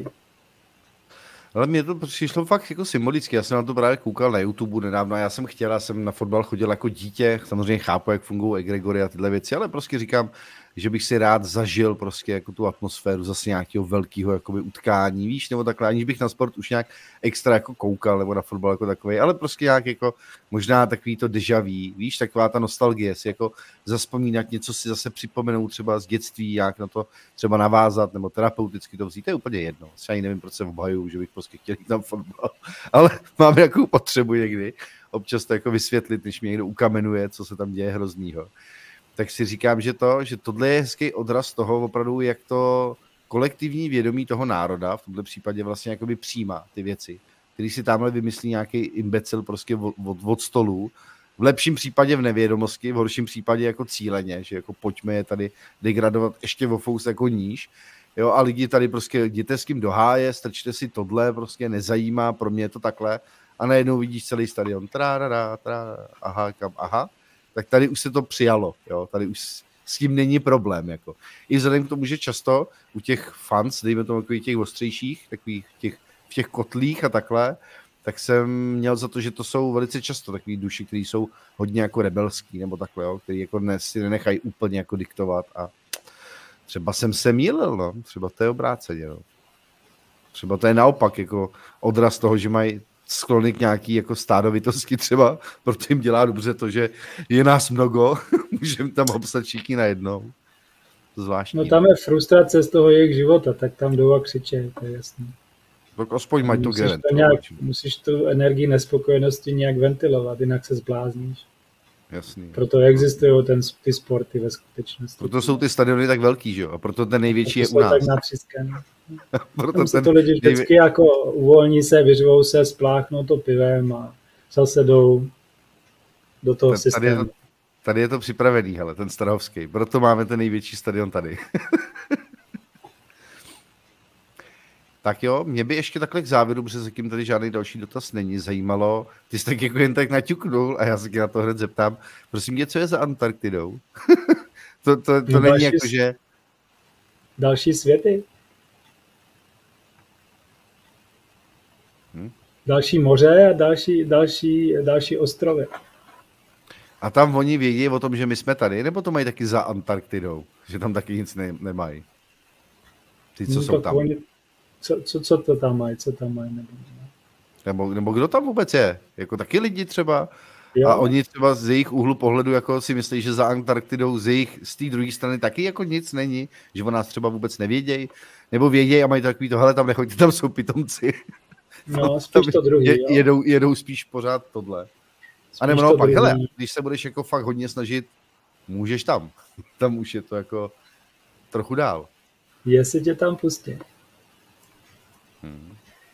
Ale mě to přišlo fakt jako symbolicky. Já jsem na to právě koukal na YouTube nedávno. Já jsem chtěl, já jsem na fotbal chodil jako dítě. Samozřejmě chápu, jak fungují egregory a tyhle věci, ale prostě říkám, že bych si rád zažil prostě jako tu atmosféru zase nějakého velkého jakoby utkání, víš, nebo takhle, aniž bych na sport už nějak extra jako koukal, nebo na fotbal jako takový, ale prostě nějak jako možná takový to déjà vu, víš, taková ta nostalgie, si jako zaspomínat, něco si zase připomenout třeba z dětství, jak na to třeba navázat, nebo terapeuticky to vzít, to je úplně jedno. Já ani nevím, proč se obhajuju, že bych prostě chtěl jít na fotbal, ale mám nějakou potřebu někdy občas to jako vysvětlit, než mě někdo ukamenuje, co se tam děje hroznýho. Tak si říkám, že to, že tohle je hezký odraz toho opravdu, jak to kolektivní vědomí toho národa v tomto případě vlastně jakoby přijímá ty věci, který si tamhle vymyslí nějaký imbecil prostě od, od, od stolu, v lepším případě v nevědomosti, v horším případě jako cíleně, že jako pojďme je tady degradovat ještě o fous jako níž, jo, a lidi tady prostě jděte s kým do háje, strčte si tohle, prostě nezajímá, pro mě je to takhle, a najednou vidíš celý stadion, trárara, trárara, aha, kam, aha, tak tady už se to přijalo, jo, tady už s tím není problém, jako. I vzhledem k tomu, že často u těch fans, dejme tomu takových těch ostřejších, takových těch, v těch kotlích a takhle, tak jsem měl za to, že to jsou velice často takový duši, kteří jsou hodně jako rebelský, nebo takhle, jo, který jako ne, si nenechají úplně jako diktovat a třeba jsem se mýlil, no, třeba to je obráceně, no. Třeba to je naopak, jako odraz toho, že mají sklony k nějaký jako stádovitosti třeba, proto jim dělá dobře to, že je nás mnogo, můžeme tam obsat všichni najednou. Zvláštní. No tam je frustrace z toho jejich života, tak tam jdou a křičej, to je jasný. Tak aspoň mají to gerent. Musíš tu energii nespokojenosti nějak ventilovat, jinak se zblázníš. Jasný. Proto existují ten, ty sporty ve skutečnosti. Proto jsou ty stadiony tak velký, že jo? A proto ten největší proto je u nás. Tak natřískaný. Proto tam se ten to lidi vždycky nejvě... jako uvolní se, vyřvou se, spláchnou to pivem a zase jdou do toho ten, systému. Tady je, to, tady je to připravený, hele, ten Strahovský. Proto máme ten největší stadion tady. Tak jo, mě by ještě takhle k závěru, protože se kým tady žádný další dotaz není, zajímalo. Ty jsi tak jako jen tak naťuknul a já se na to hned zeptám. Prosím mě, co je za Antarktidou? to to, to no není další, jako, že... Další světy? Hmm? Další moře a další, další, další ostrovy. A tam oni vědí o tom, že my jsme tady, nebo to mají taky za Antarktidou? Že tam taky nic ne, nemají? Ty, co no, jsou tam? Oni... Co, co, co to tam mají, co tam mají? Nebo, nebo, nebo kdo tam vůbec je? Jako taky lidi třeba? Jo. A oni třeba z jejich úhlu pohledu jako si myslí, že za Antarktidou z jejich, z té druhé strany taky jako nic není? Že o nás třeba vůbec nevědějí? Nebo vědějí a mají takový to, hele, tam nechoďte, tam jsou pitomci. No, spíš to druhý, je, jedou, jedou spíš pořád tohle. Spíš a nebo naopak, hele, když se budeš jako fakt hodně snažit, můžeš tam. Tam už je to jako trochu dál. Jestli tě tam pustí. Hmm.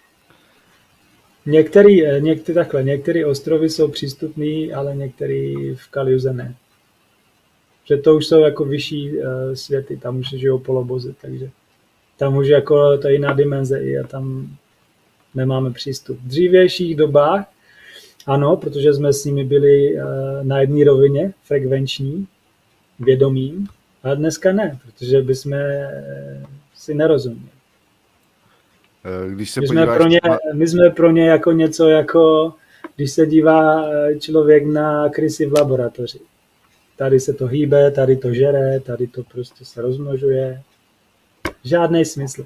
Některý, některý, takhle, některé ostrovy jsou přístupné, ale některé v Kaliuze ne. Že to už jsou jako vyšší uh, světy, tam už žijou polobozy, takže tam už jako to je jiná dimenze i a tam nemáme přístup. V dřívějších dobách ano, protože jsme s nimi byli uh, na jedné rovině, frekvenční, vědomím, A dneska ne, protože bychom si nerozuměli. Když se my, podíváš... jsme pro ně, my jsme pro ně jako něco jako, když se dívá člověk na krysy v laboratoři. Tady se to hýbe, tady to žere, tady to prostě se rozmnožuje. Žádný smysl.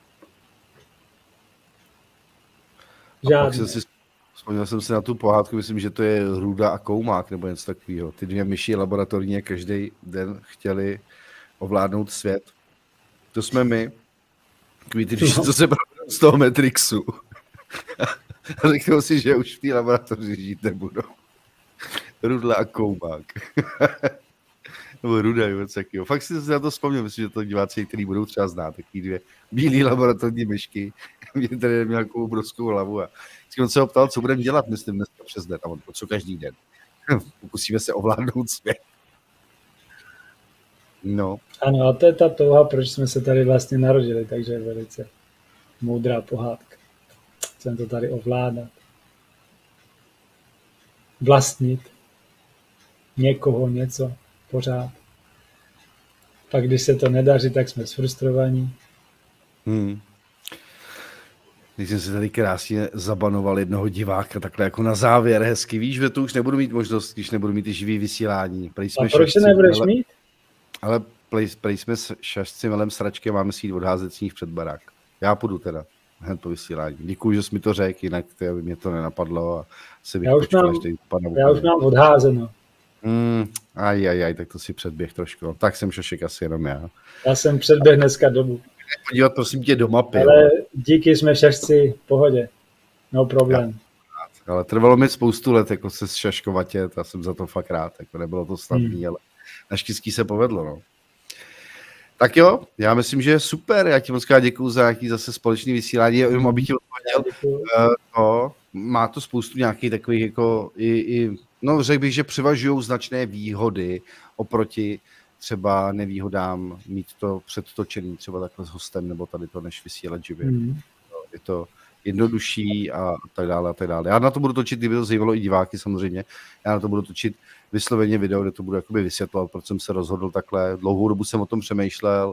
Žádný. Jsem si, vzpomněl jsem si na tu pohádku, myslím, že to je Hruda a Koumák, nebo něco takového. Ty dvě myši laboratorně každý den chtěli ovládnout svět. To jsme my. Takový ty myši, co se z toho Matrixu. A řeknou si, že už v té laboratoři žít nebudou. Rudla a Koumák. Nebo Ruda, jo, fakt si na to vzpomněl, myslím, že to diváci, kteří budou třeba znát, takový dvě bílé laboratorní myšky. Mě tady měl nějakou obrovskou hlavu a on se ho ptal, co budeme dělat, myslím, dneska přes den. A on, co každý den. Pokusíme se ovládnout svět. No. Ano, a to je ta touha, proč jsme se tady vlastně narodili, takže je velice moudrá pohádka. Chcem to tady ovládat. Vlastnit. Někoho, něco, pořád. Pak, když se to nedaří, tak jsme sfrustrovaní. Hmm. Když jsem si tady krásně zabanoval jednoho diváka, takhle jako na závěr hezky. Víš, že to už nebudu mít možnost, když nebudu mít ty živý vysílání. A proč se nebudeš ale, mít? Ale prej jsme šašci velem sračky, máme si jít odházet sníh před barák. Já půjdu teda hned po vysílání. Děkuju, že jsi mi to řekl, jinak to, by mě to nenapadlo. A se bych já už mám, já už mám odházeno. Mm, aj, aj, aj, tak to si předběh trošku. No, tak jsem šašek asi jenom já. Já jsem předběh dneska dobu. Podívat prosím tě do mapy. Ale jo. Díky, jsme šašci v pohodě. No problém. Já, ale trvalo mi spoustu let jako se šaškovatět a jsem za to fakt rád. Jako nebylo to snadné, hmm. ale naštěstí se povedlo. No. Tak jo, já myslím, že je super. Já ti moc krát děkuju za nějaký zase společný vysílání. Jenom abych ti odpověděl, uh, to, má to spoustu nějakých takových jako i, i no řekl bych, že převažují značné výhody oproti třeba nevýhodám mít to předtočený třeba takhle s hostem nebo tady to, než vysílat živě. Mm. Je to jednodušší a tak dále a tak dále. Já na to budu točit, kdyby to zajímalo i diváky samozřejmě, já na to budu točit vysloveně video, kde to budu jakoby vysvětlovat, proč jsem se rozhodl takhle. Dlouhou dobu jsem o tom přemýšlel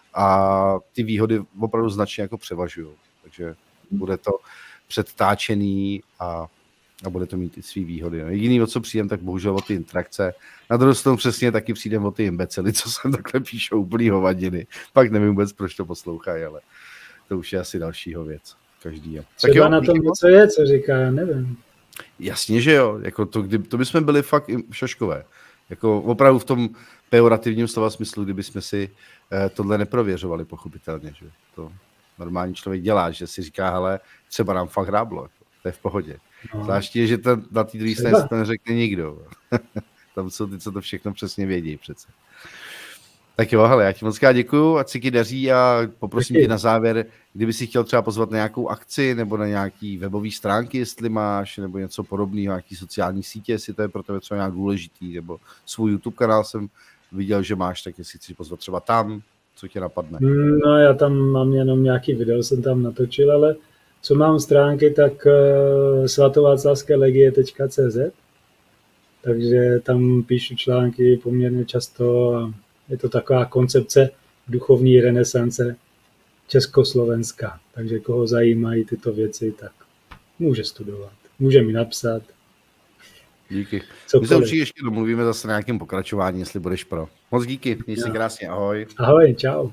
a ty výhody opravdu značně jako převažují. Takže bude to předtáčený a a bude to mít i svý výhody. No. Jediný, o co přijdem, tak bohužel o ty interakce. Na druhou stranu přesně taky přijdem o ty imbecily, co sem takhle píšou úplný hovadiny. Pak nevím vůbec, proč to poslouchají, ale to už je asi dalšího věc. Každý je. Třeba jo, na tom něco je, co říká, já nevím. Jasně, že jo. Jako to, kdy, to bychom byli fakt šaškové. Jako opravdu v tom pejorativním slova smyslu, kdyby jsme si eh, tohle neprověřovali, pochopitelně. Že? To normální člověk dělá, že si říká, hele, třeba nám fakt hráblo. To je v pohodě. No. Zvláště, že ten, na té druhé straně se to neřekne nikdo. Tam jsou ty, co to všechno přesně vědí přece. Tak jo, hele, já ti moc krát děkuju, ať se ti daří a poprosím tě na závěr, kdyby si chtěl třeba pozvat na nějakou akci nebo na nějaký webové stránky, jestli máš, nebo něco podobného, nějaký sociální sítě, jestli to je pro tebe třeba nějak důležitý, nebo svůj YouTube kanál jsem viděl, že máš, tak jestli chci pozvat třeba tam, co tě napadne. No já tam mám jenom nějaký video, jsem tam natočil, ale co mám stránky, tak uh, svatováclavské legie tečka cé zet, takže tam píšu články poměrně často a je to taková koncepce duchovní renesance Československa, takže koho zajímají tyto věci, tak může studovat, může mi napsat. Díky. Cokoliv. My se určitě ještě domluvíme zase na nějakém pokračování, jestli budeš pro. Moc díky, měj si krásně, ahoj. Ahoj, čau.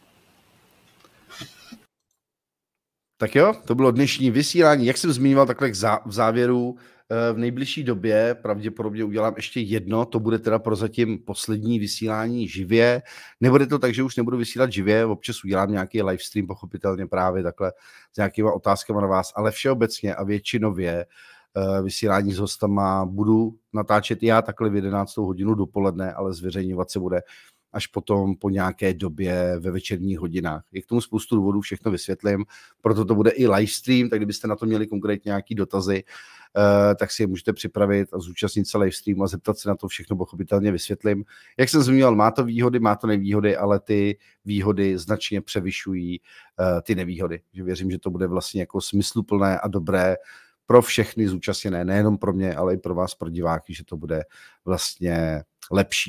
Tak jo, to bylo dnešní vysílání. Jak jsem zmiňoval takhle v závěru, v nejbližší době pravděpodobně udělám ještě jedno, to bude teda prozatím poslední vysílání živě. Nebude to tak, že už nebudu vysílat živě, občas udělám nějaký livestream, pochopitelně právě takhle s nějakýma otázkama na vás, ale všeobecně a většinově vysílání s hostama budu natáčet i já takhle v jedenáctou hodinu dopoledne, ale zveřejňovat se bude až potom po nějaké době ve večerních hodinách. Je k tomu spoustu důvodů, všechno vysvětlím, proto to bude i livestream, tak kdybyste na to měli konkrétně nějaké dotazy, uh, tak si je můžete připravit a zúčastnit se livestreamu a zeptat se na to všechno, pochopitelně vysvětlím. Jak jsem zmínil, má to výhody, má to nevýhody, ale ty výhody značně převyšují uh, ty nevýhody. Že věřím, že to bude vlastně jako smysluplné a dobré pro všechny zúčastněné, nejenom pro mě, ale i pro vás, pro diváky, že to bude vlastně lepší.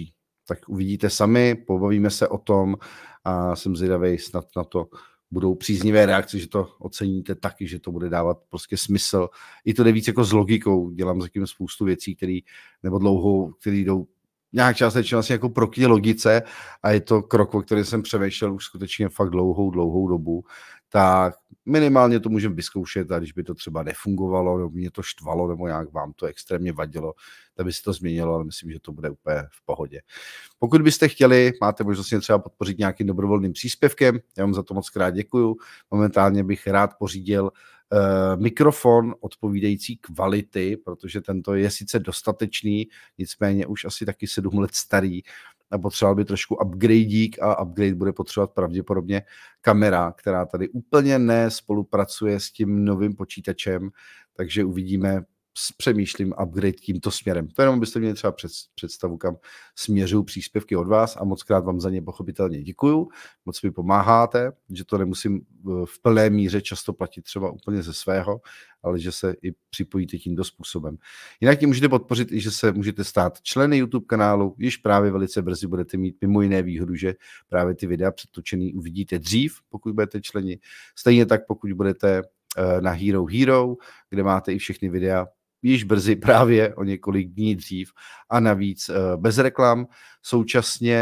tak uvidíte sami, pobavíme se o tom a jsem zvědavý, snad na to budou příznivé reakce, že to oceníte taky, že to bude dávat prostě smysl. I to jde víc jako s logikou, dělám zatím spoustu věcí, které nebo dlouhou, které jdou nějak částečně vlastně jako proti logice a je to krok, o kterém jsem přemýšlel už skutečně fakt dlouhou, dlouhou dobu, tak minimálně to můžeme vyzkoušet a když by to třeba nefungovalo, nebo mě to štvalo, nebo nějak vám to extrémně vadilo, tak by se to změnilo, ale myslím, že to bude úplně v pohodě. Pokud byste chtěli, máte možnost mě třeba podpořit nějakým dobrovolným příspěvkem, já vám za to moc krát děkuju. Momentálně bych rád pořídil uh, mikrofon odpovídající kvality, protože tento je sice dostatečný, nicméně už asi taky sedm let starý, a potřeboval by trošku upgradík a upgrade bude potřebovat pravděpodobně kamera, která tady úplně nespolupracuje s tím novým počítačem, takže uvidíme, přemýšlím upgrade tímto směrem. To jenom byste měli třeba představu, kam směřují příspěvky od vás a moc krát vám za ně pochopitelně děkuju, moc mi pomáháte, že to nemusím v plné míře často platit třeba úplně ze svého, ale že se i připojíte tímto způsobem. Jinak tím můžete podpořit i, že se můžete stát členy YouTube kanálu, již právě velice brzy budete mít mimo jiné výhodu, že právě ty videa předtočený uvidíte dřív, pokud budete členi. Stejně tak, pokud budete na Hero Hero, kde máte i všechny videa již brzy právě o několik dní dřív a navíc bez reklam. Současně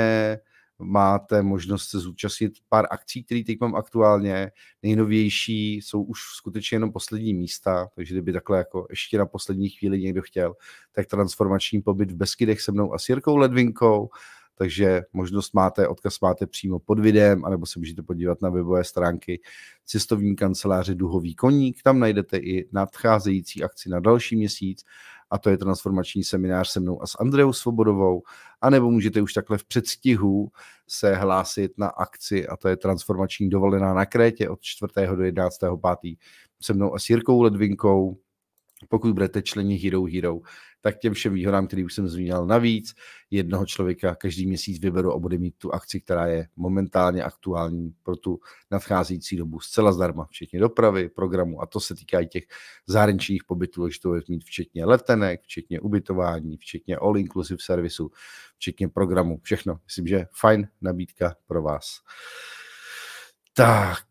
máte možnost se zúčastnit pár akcí, které teď mám aktuálně. Nejnovější jsou už skutečně jenom poslední místa, takže kdyby takhle jako ještě na poslední chvíli někdo chtěl, tak transformační pobyt v Beskydech se mnou a s Jirkou Ledvinkou, takže možnost máte, odkaz máte přímo pod videem, anebo se můžete podívat na webové stránky cestovní kanceláře Duhový koník, tam najdete i nadcházející akci na další měsíc, a to je transformační seminář se mnou a s Andreou Svobodovou, anebo můžete už takhle v předstihu se hlásit na akci, a to je transformační dovolená na Krétě od čtvrtého do jedenáctého pátého se mnou a s Jirkou Ledvinkou. Pokud budete členi Hero Hero, tak těm všem výhodám, který už jsem zmínil navíc, jednoho člověka každý měsíc vyberu a bude mít tu akci, která je momentálně aktuální pro tu nadcházející dobu zcela zdarma, včetně dopravy, programu, a to se týká i těch zahraničních pobytů, takže to bude mít včetně letenek, včetně ubytování, včetně all-inclusive servisu, včetně programu, všechno. Myslím, že fajn nabídka pro vás. Tak...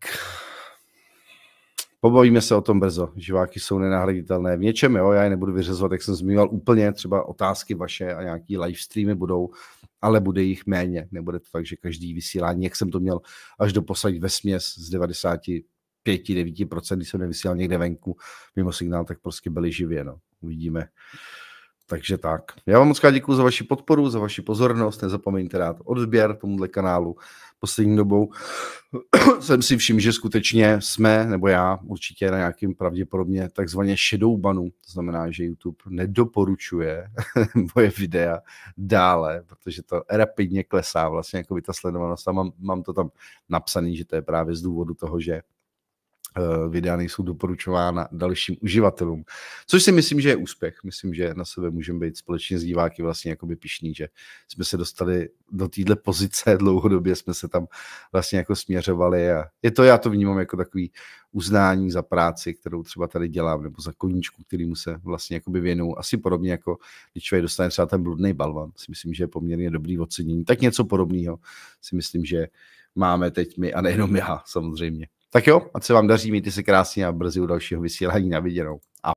Pobavíme se o tom brzo. Živáky jsou nenahraditelné v něčem, jo, já je nebudu vyřazovat, jak jsem zmiňoval úplně, třeba otázky vaše a nějaký live streamy budou, ale bude jich méně. Nebude to tak, že každý vysílání, jak jsem to měl až do posadit vesměs z devadesát pět až devět procent, když jsem nevysílal někde venku mimo signál, tak prostě byli živě, no. Uvidíme. Takže tak. Já vám moc krát děkuji za vaši podporu, za vaši pozornost. Nezapomeňte dát odběr tomuhle kanálu. Poslední dobou jsem si všiml, že skutečně jsme, nebo já určitě na nějakým pravděpodobně takzvaně shadow banu. To znamená, že YouTube nedoporučuje moje videa dále, protože to rapidně klesá vlastně jako by ta sledovanost. A mám, mám to tam napsaný, že to je právě z důvodu toho, že videa nejsou doporučována dalším uživatelům. Což si myslím, že je úspěch. Myslím, že na sebe můžeme být společně s diváky vlastně jakoby pyšní, že jsme se dostali do téhle pozice, dlouhodobě jsme se tam vlastně jako směřovali a je to, já to vnímám jako takový uznání za práci, kterou třeba tady dělám, nebo za koníčku, kterýmu se vlastně jakoby věnuju. Asi podobně jako když člověk dostane třeba ten bludný balvan. Si myslím, že je poměrně dobrý ocenění. Tak něco podobného si myslím, že máme teď my a nejenom já samozřejmě. Tak jo, ať se vám daří, mějte se krásně a brzy u dalšího vysílání, na viděnou.